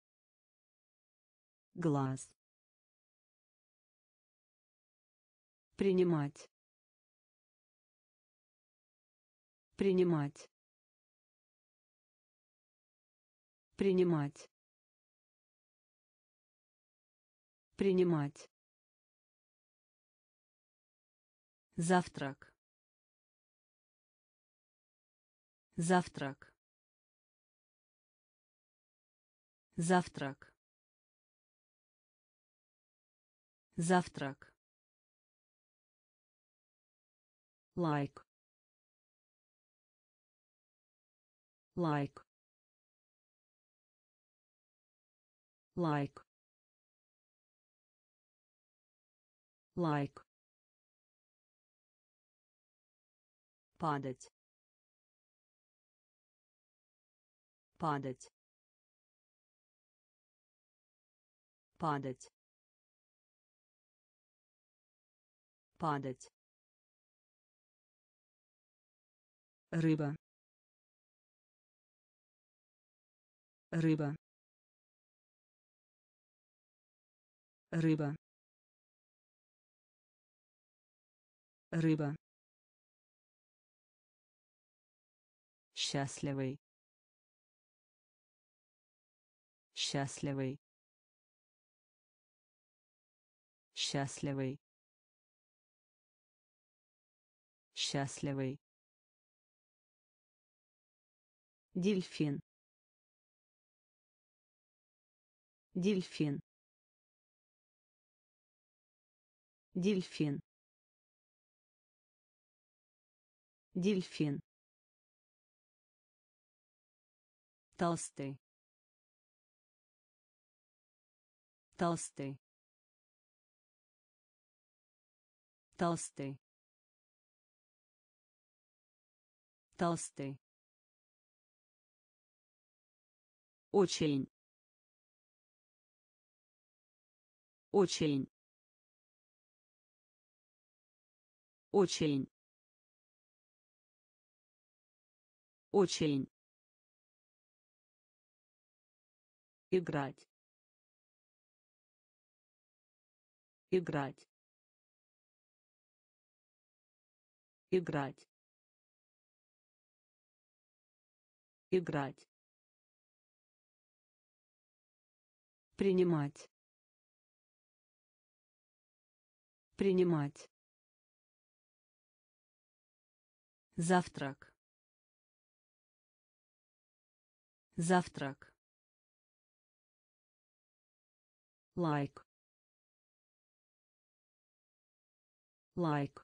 Глаз. принимать, принимать, принимать, принимать. Завтрак. Завтрак. Завтрак. Завтрак. Лайк. Лайк. Лайк. Лайк. Падать. Падать. Падать. Падать. Рыба. Рыба. Рыба. Рыба. Счастливый. Счастливый. Счастливый. Счастливый. Дельфин. Дельфин. Дельфин. Дельфин. Толстый. Толстый. Толстый. Толстый. Очень. Очень. Очень. Очень. Играть. Играть. Играть. Играть. Принимать. Принимать. Завтрак. Завтрак. Лайк. Лайк.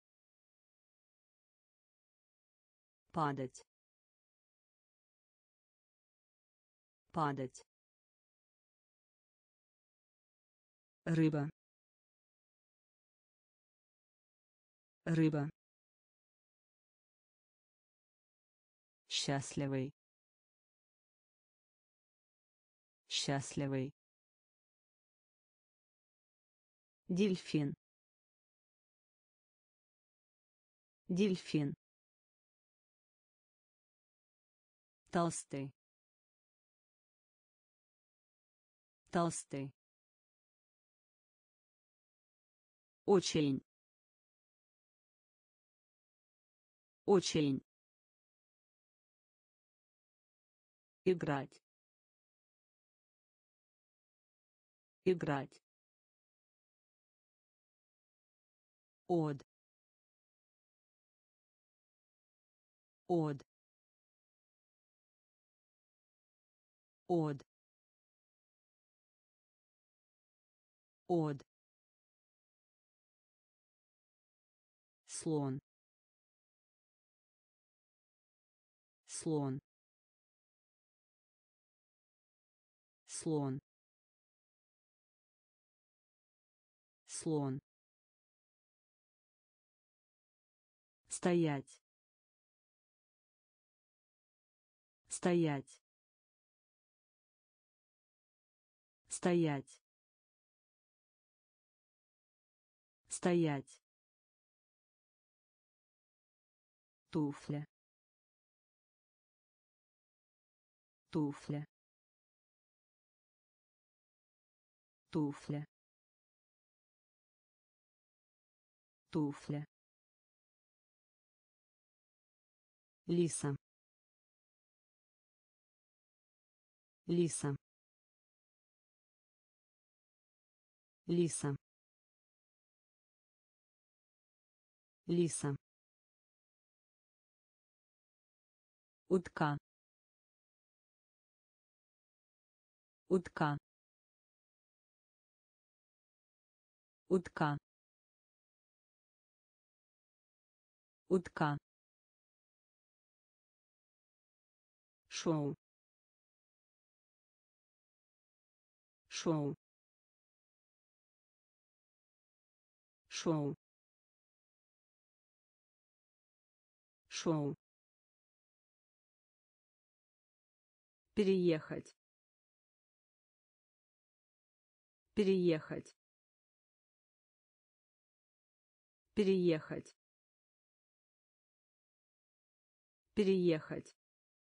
Падать. Падать. Рыба. Рыба. Счастливый. Счастливый. Дельфин. Дельфин. Толстый. Толстый. Очень. Очень. Играть. Играть. Од. Од. Од. Од. Слон. Слон. Слон. Слон. Стоять. Стоять. Стоять. Стоять. Туфля. Туфля. Туфля. туфля, лиса, лиса, лиса, лиса, утка, утка, утка, утка, шоу, шоу, шоу, шоу, переехать, переехать, переехать, переехать,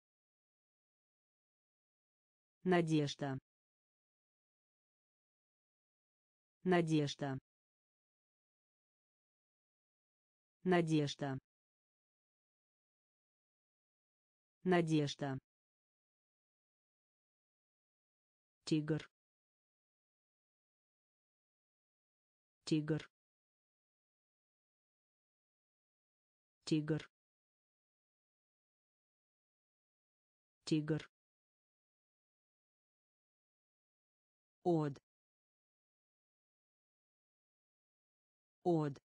надежда, надежда, надежда, надежда, тигр, тигр, тигр, тигр, од, од,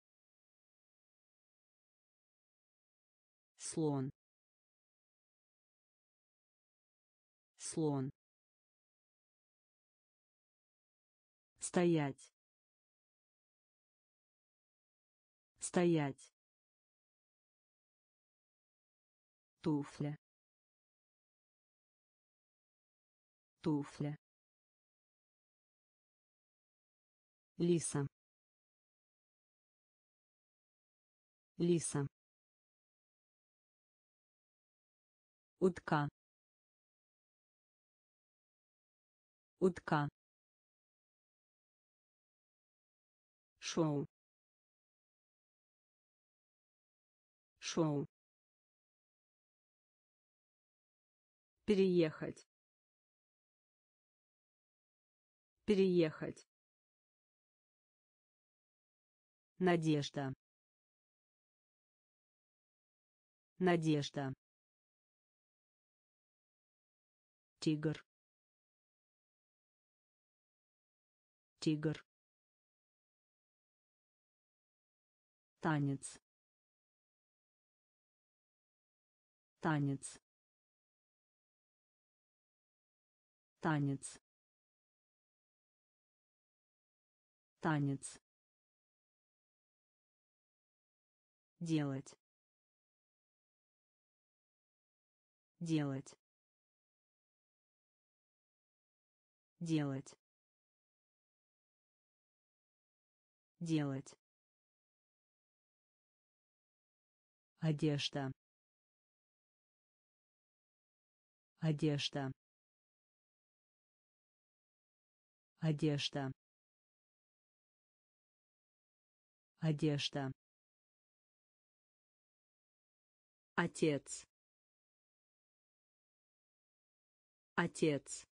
слон, слон, стоять, стоять, туфля, туфля, лиса, лиса, утка, утка, шоу, шоу, переехать, переехать, надежда, надежда, тигр, тигр, танец, танец, танец, танец, делать, делать, делать, делать, одежда, одежда, одежда, одежда, отец, отец,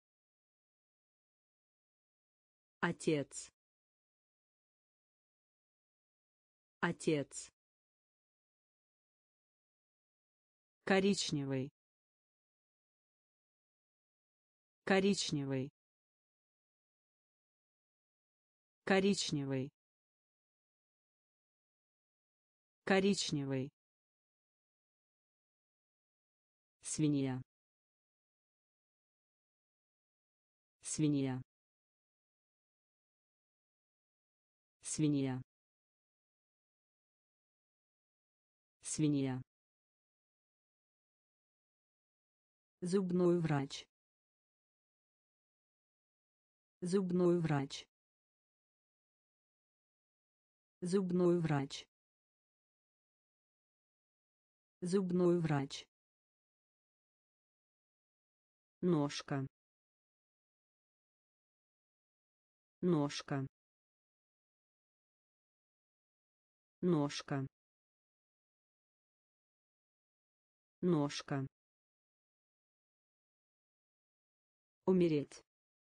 отец, отец, коричневый, коричневый, коричневый, коричневый, свинья, свинья, свинья, свинья, зубной врач, зубной врач, зубной врач, зубной врач, ножка, ножка, Ножка. Ножка. Умереть.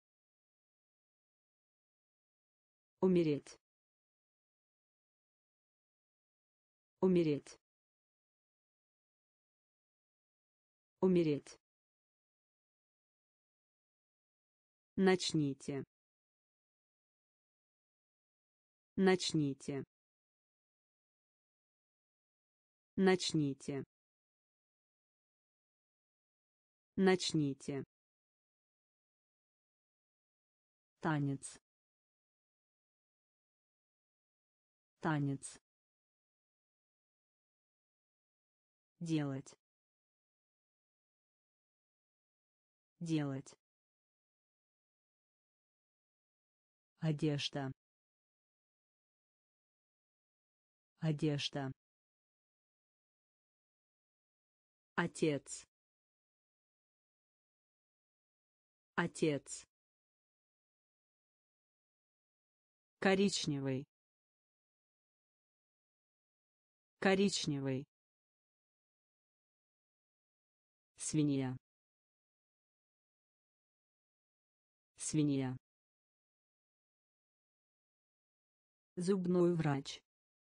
Умереть. Умереть. Умереть. Начните. Начните. Начните. Начните. Танец. Танец. Делать. Делать. Одежда. Одежда. Отец. Отец. Коричневый. Коричневый. Свинья. Свинья. Зубной врач.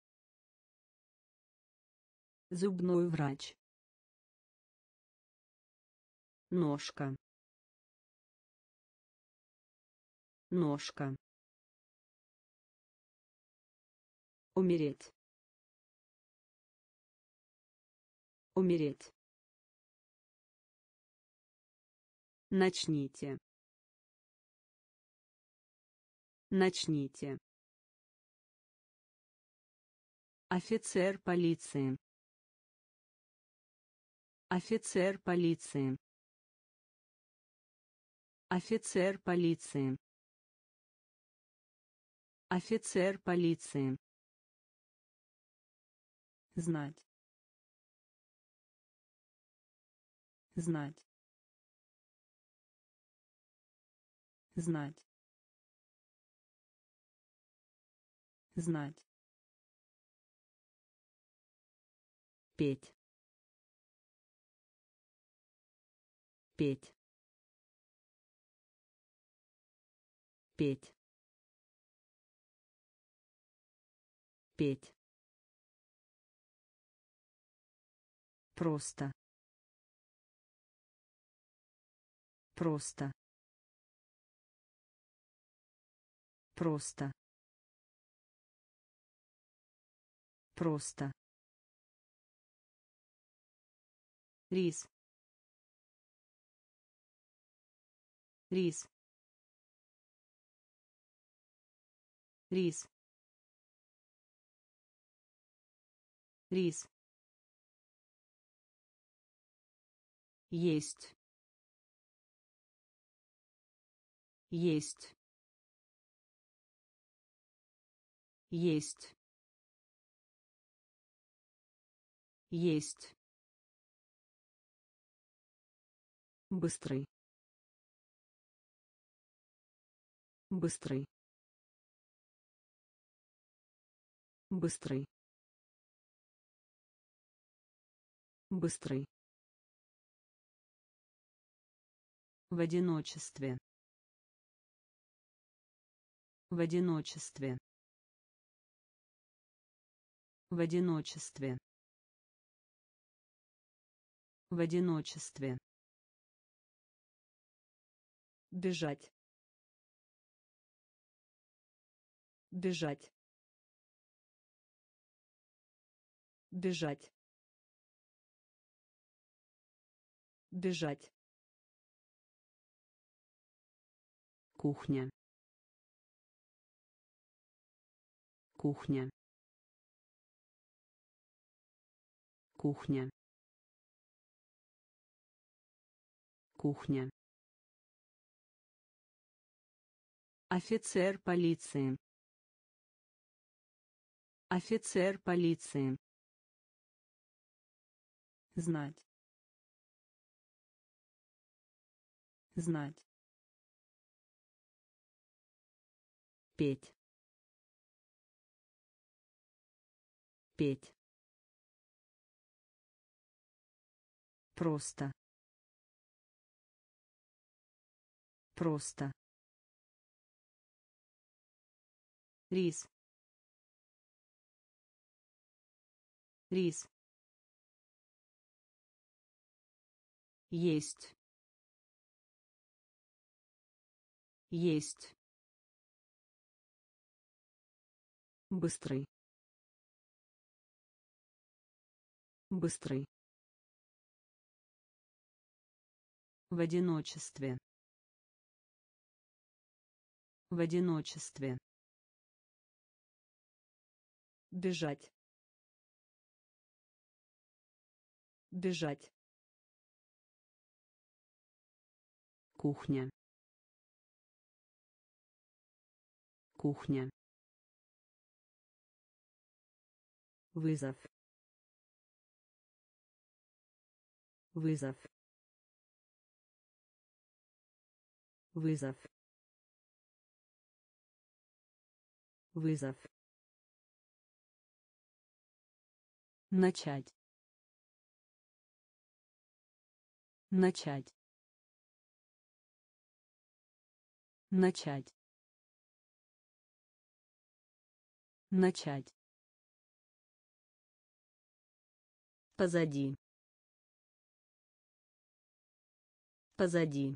Зубной врач. Ножка. Ножка. Умереть. Умереть. Начните. Начните. Офицер полиции. Офицер полиции. Офицер полиции. Офицер полиции. Знать. Знать. Знать. Знать. Петь. Петь. Петь. Петь. Просто. Просто. Просто. Просто. Рис. Рис. Рис. Рис. Есть. Есть. Есть. Есть. Быстрый. Быстрый. Быстрый. Быстрый. В одиночестве. В одиночестве. В одиночестве. В одиночестве. Бежать. Бежать. Бежать. Бежать. Кухня. Кухня. Кухня. Кухня. Офицер полиции. Офицер полиции. Знать. Знать. Петь. петь, просто, просто, рис, рис, есть, есть, быстрый, быстрый, в одиночестве, в одиночестве, бежать, бежать, кухня, кухня, вызов, вызов, вызов, вызов, начать, начать, начать, начать, позади, позади,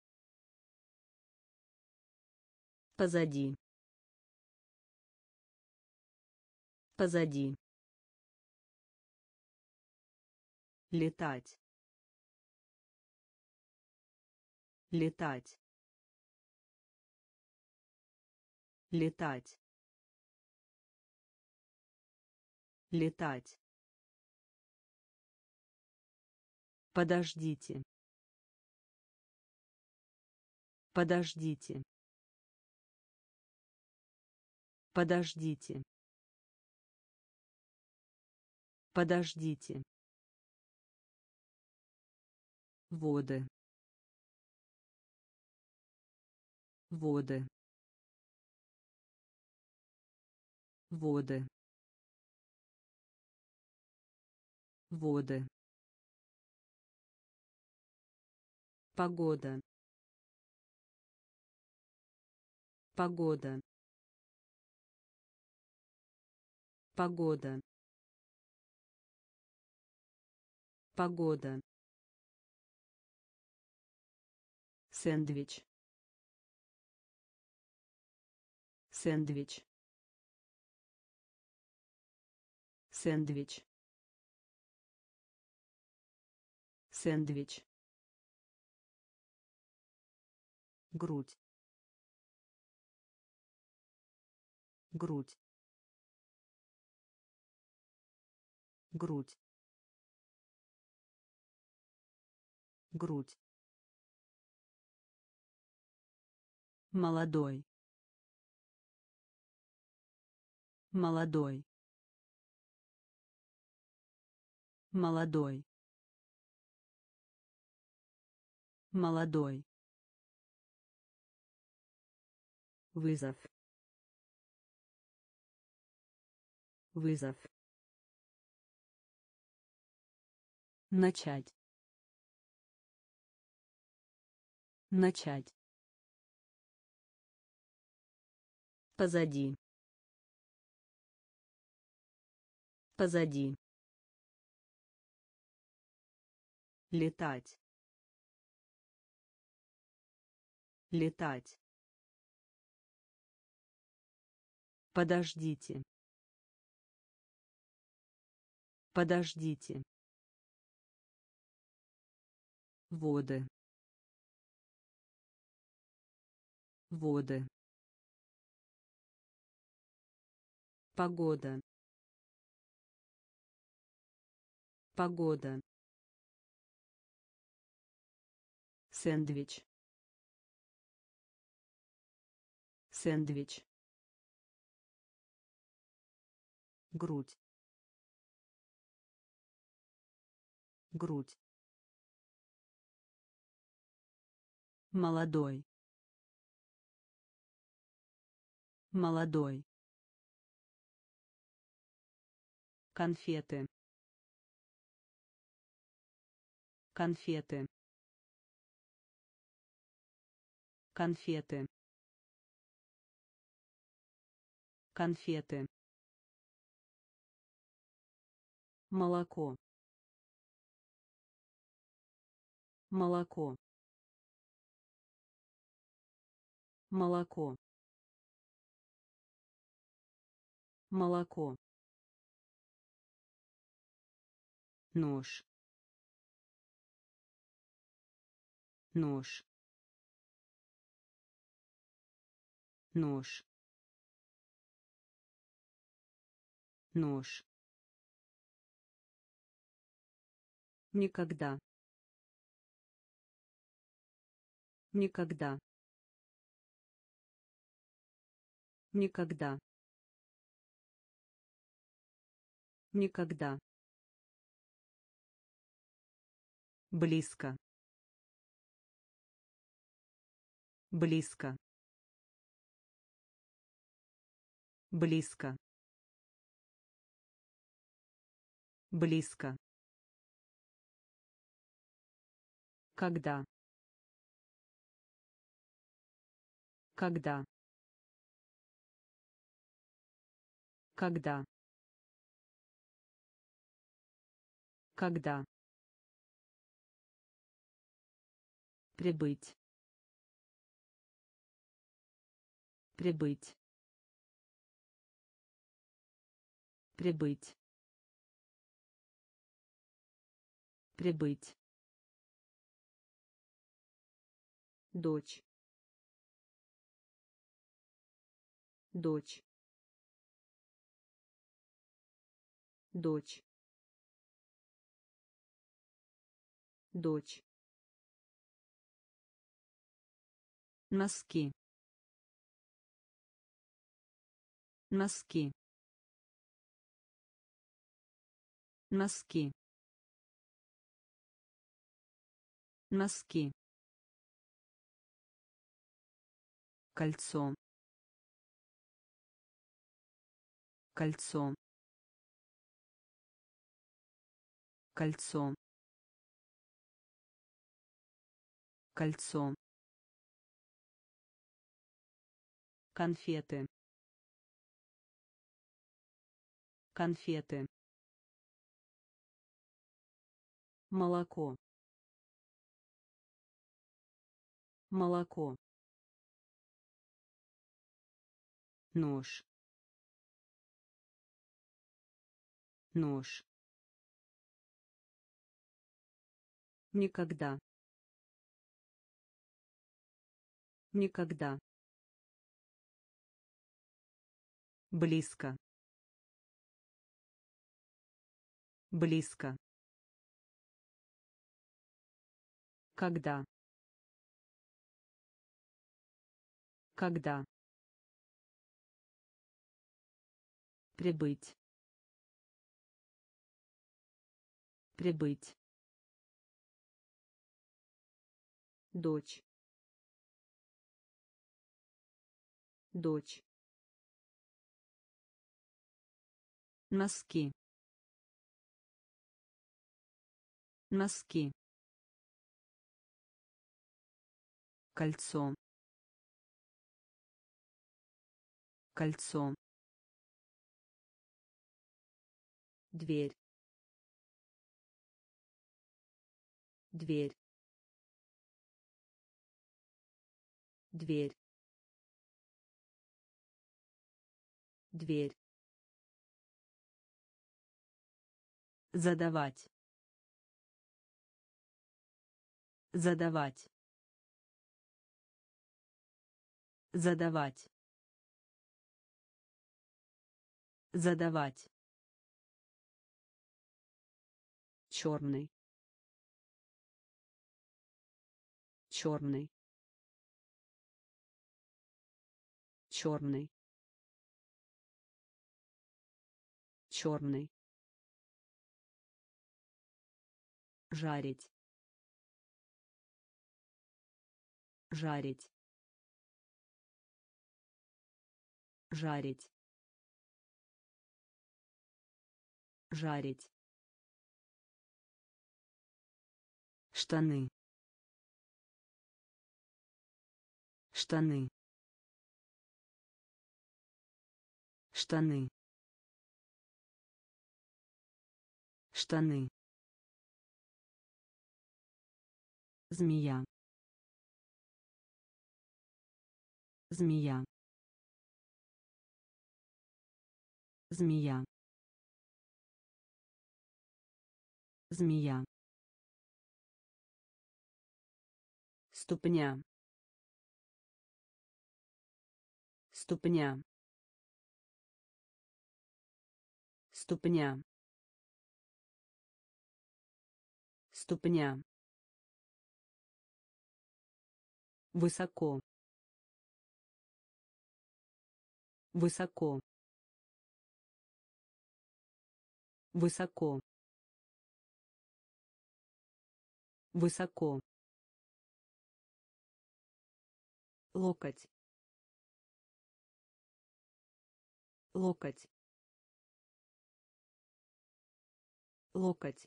позади, позади, летать, летать, летать, летать, подождите, подождите, подождите, подождите, воды, воды, воды, воды, погода, погода, погода, погода, сэндвич, сэндвич, сэндвич, сэндвич, грудь, грудь, грудь, грудь, молодой, молодой, молодой, молодой, вызов, вызов, начать, начать, позади, позади, летать, летать, подождите, подождите, воды, воды, погода, погода, сэндвич, сэндвич, грудь, грудь, молодой, молодой, конфеты, конфеты, конфеты, конфеты, молоко, молоко, молоко, молоко, нож, нож, нож, нож, никогда, никогда, никогда, никогда, близко, близко, близко, близко, когда, когда, когда, когда, прибыть, прибыть, прибыть, прибыть, дочь, дочь, дочь, дочь, носки, носки, носки, носки, кольцо, кольцо, кольцо, кольцо, конфеты, конфеты, молоко, молоко, нож, нож, никогда, никогда, близко, близко, когда, когда, прибыть, прибыть, дочь, дочь, носки, носки, кольцо, кольцо, дверь, дверь, дверь, дверь, задавать, задавать, задавать, задавать, черный, черный, черный, черный, жарить, жарить, жарить, жарить, штаны, штаны, штаны, штаны, змея, змея, змея, змея, ступня, ступня, ступня, ступня, высоко, высоко, высоко, высоко, локоть, локоть, локоть,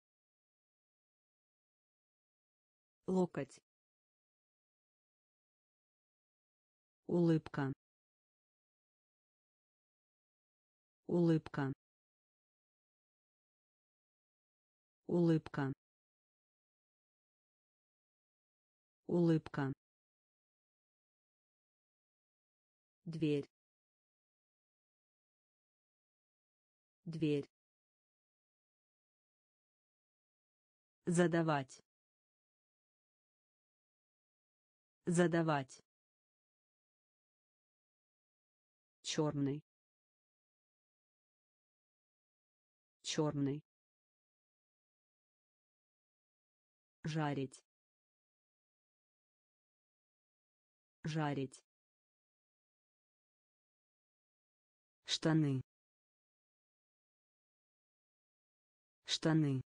локоть, улыбка, улыбка, улыбка, улыбка, дверь, дверь, задавать, задавать, черный, черный, жарить, жарить, штаны, штаны,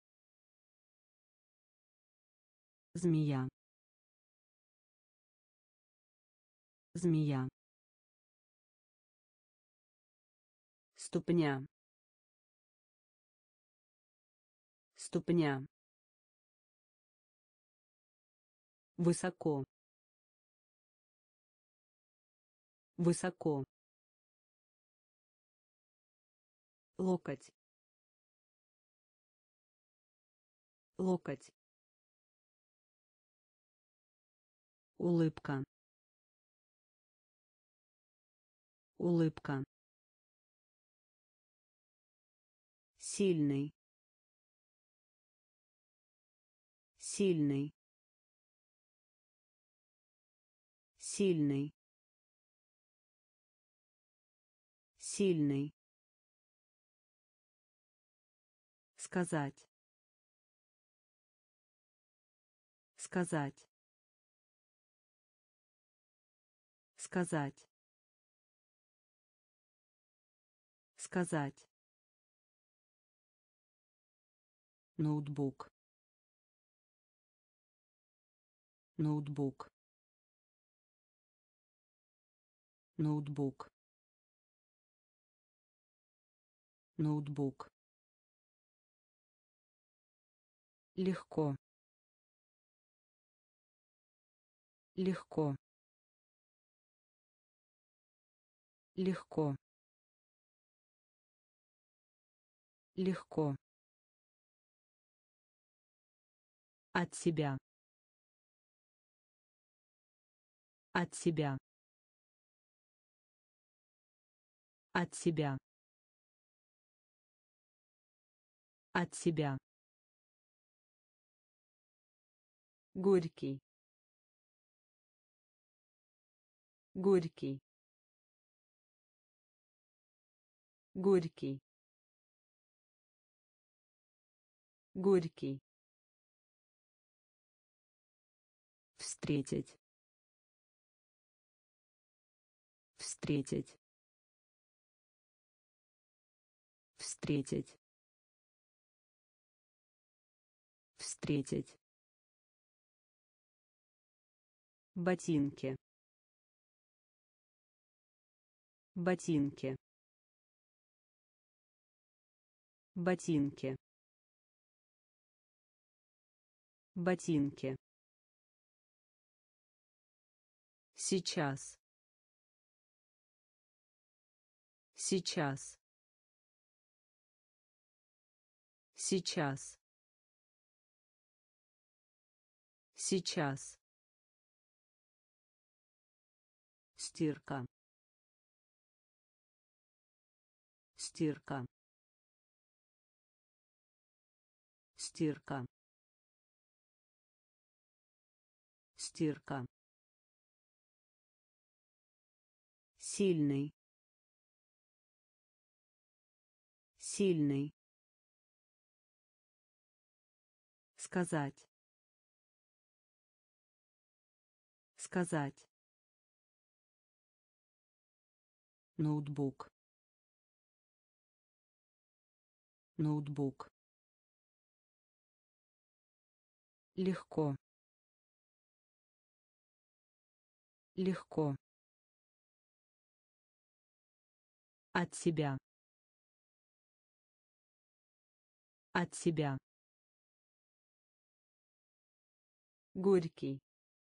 змея, змея, ступня, ступня, высоко, высоко, локоть, локоть, улыбка, улыбка, сильный, сильный, сильный, сильный, сказать, сказать, сказать, сказать, ноутбук, ноутбук, ноутбук, ноутбук, легко, легко, легко, легко, от себя, от себя, от себя, от себя, горький, горький, горький, горький, встретить, встретить, встретить, встретить, ботинки, ботинки, ботинки, ботинки, сейчас, сейчас, сейчас, сейчас, стирка, стирка, стирка, стирка, сильный, сильный, сказать, сказать, ноутбук, ноутбук, легко, легко, от себя, от себя, горький,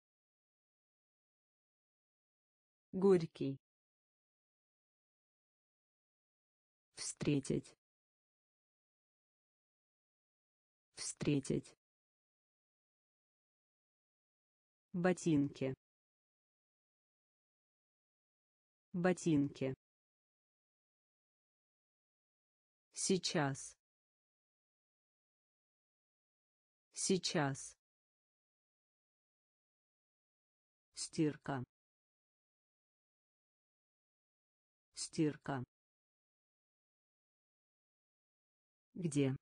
горький, встретить, встретить, ботинки, ботинки, сейчас, сейчас, стирка, стирка, где,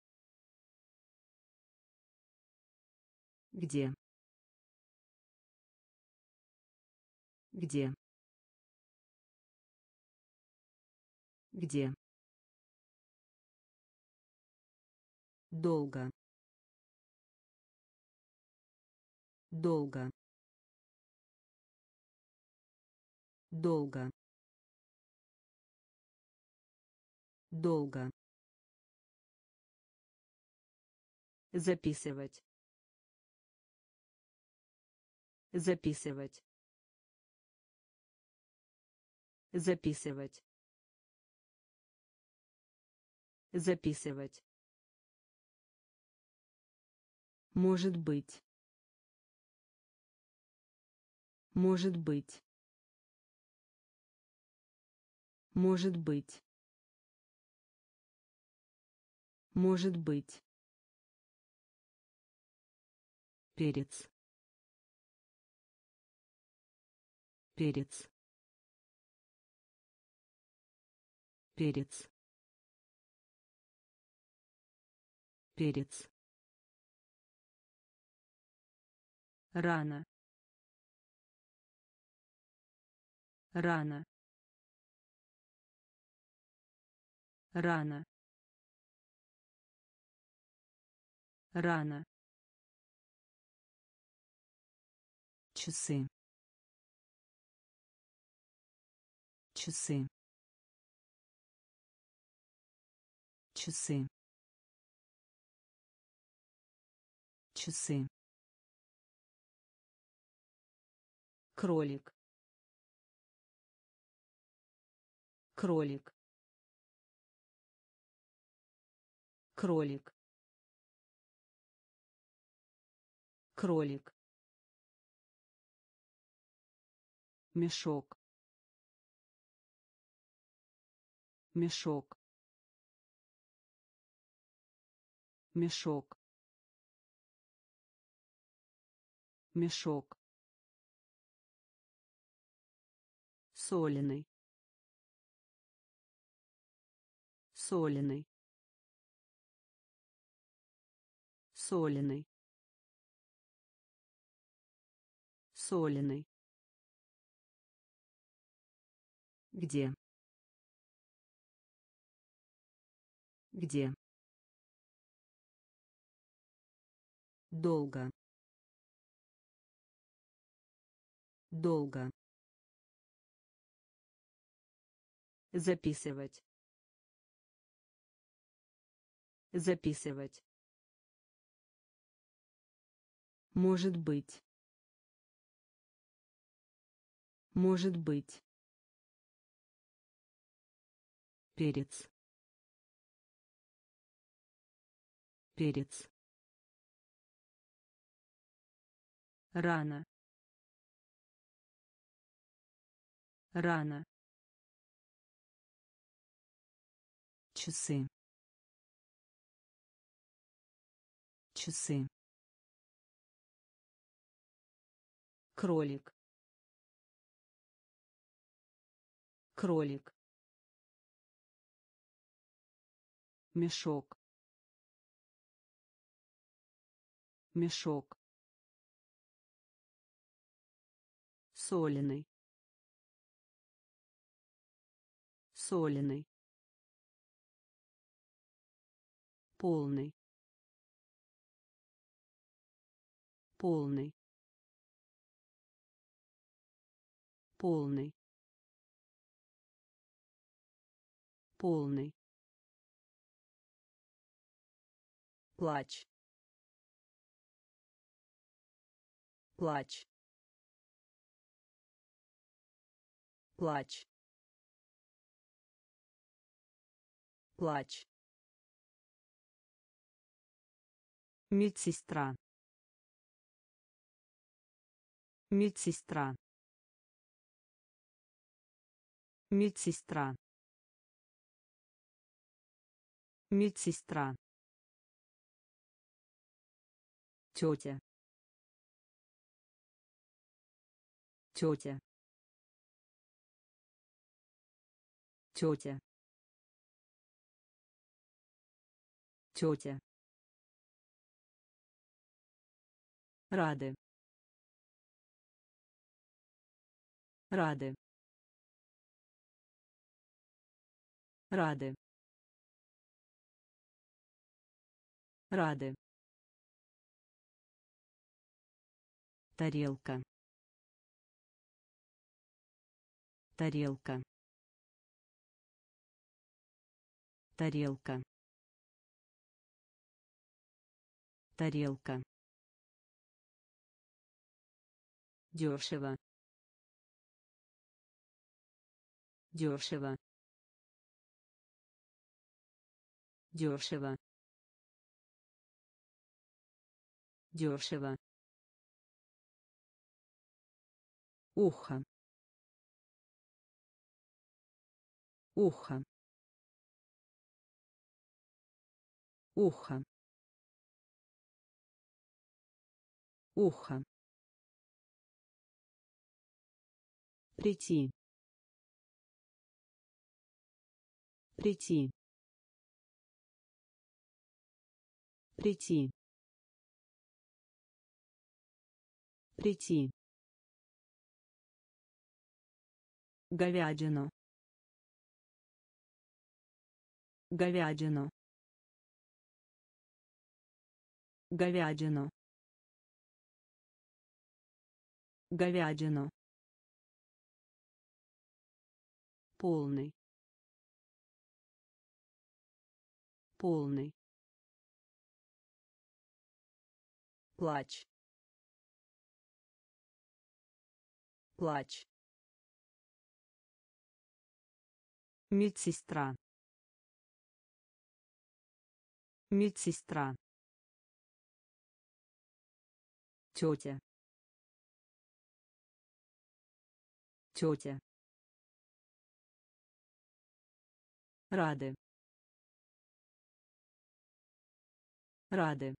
где, где, где, долго, долго, долго, долго, записывать, записывать, записывать, записывать, может быть, может быть, может быть, может быть, перец, перец, перец, перец, рано, рано, рано, рано, часы, часы, часы, часы, кролик, кролик, кролик, кролик, мешок, мешок, мешок, мешок, соленый, соленый, соленый, соленый, где, где, долго, долго, записывать, Записывать. Может быть. Может быть. Перец. Перец. Рано. Рано. Часы. Часы. Кролик. Кролик. Мешок. Мешок. Соленый. Соленый. Полный. Полный. Полный. Полный. Плач. Плач. Плач. Плач. Медсестра. Медсестра. Медсестра. Медсестра. Тетя. Тетя. Тетя. Тетя. Рады. Рады. Рады. Рады. Тарелка. Тарелка. Тарелка. Тарелка. Дешево. Дешево. Дешево. Дешево. Ухо. Ухо. Ухо. Ухо. Прийти. Прийти. Прийти. Прийти. Говядину. Говядину. Говядину. Говядину. Полный. Полный. Плач. Плач. Медсестра. Медсестра. Тетя. Тетя. Рады. Рады.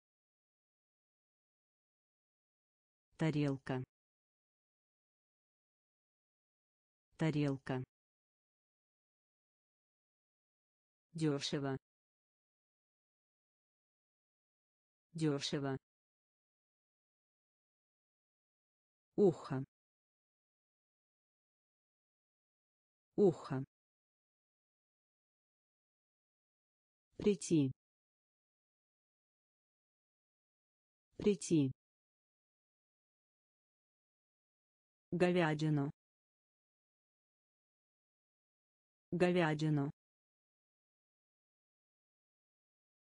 Тарелка. Тарелка. Дешево. Дешево. Ухо. Ухо. Прийти. Прийти. Говядину. Говядину.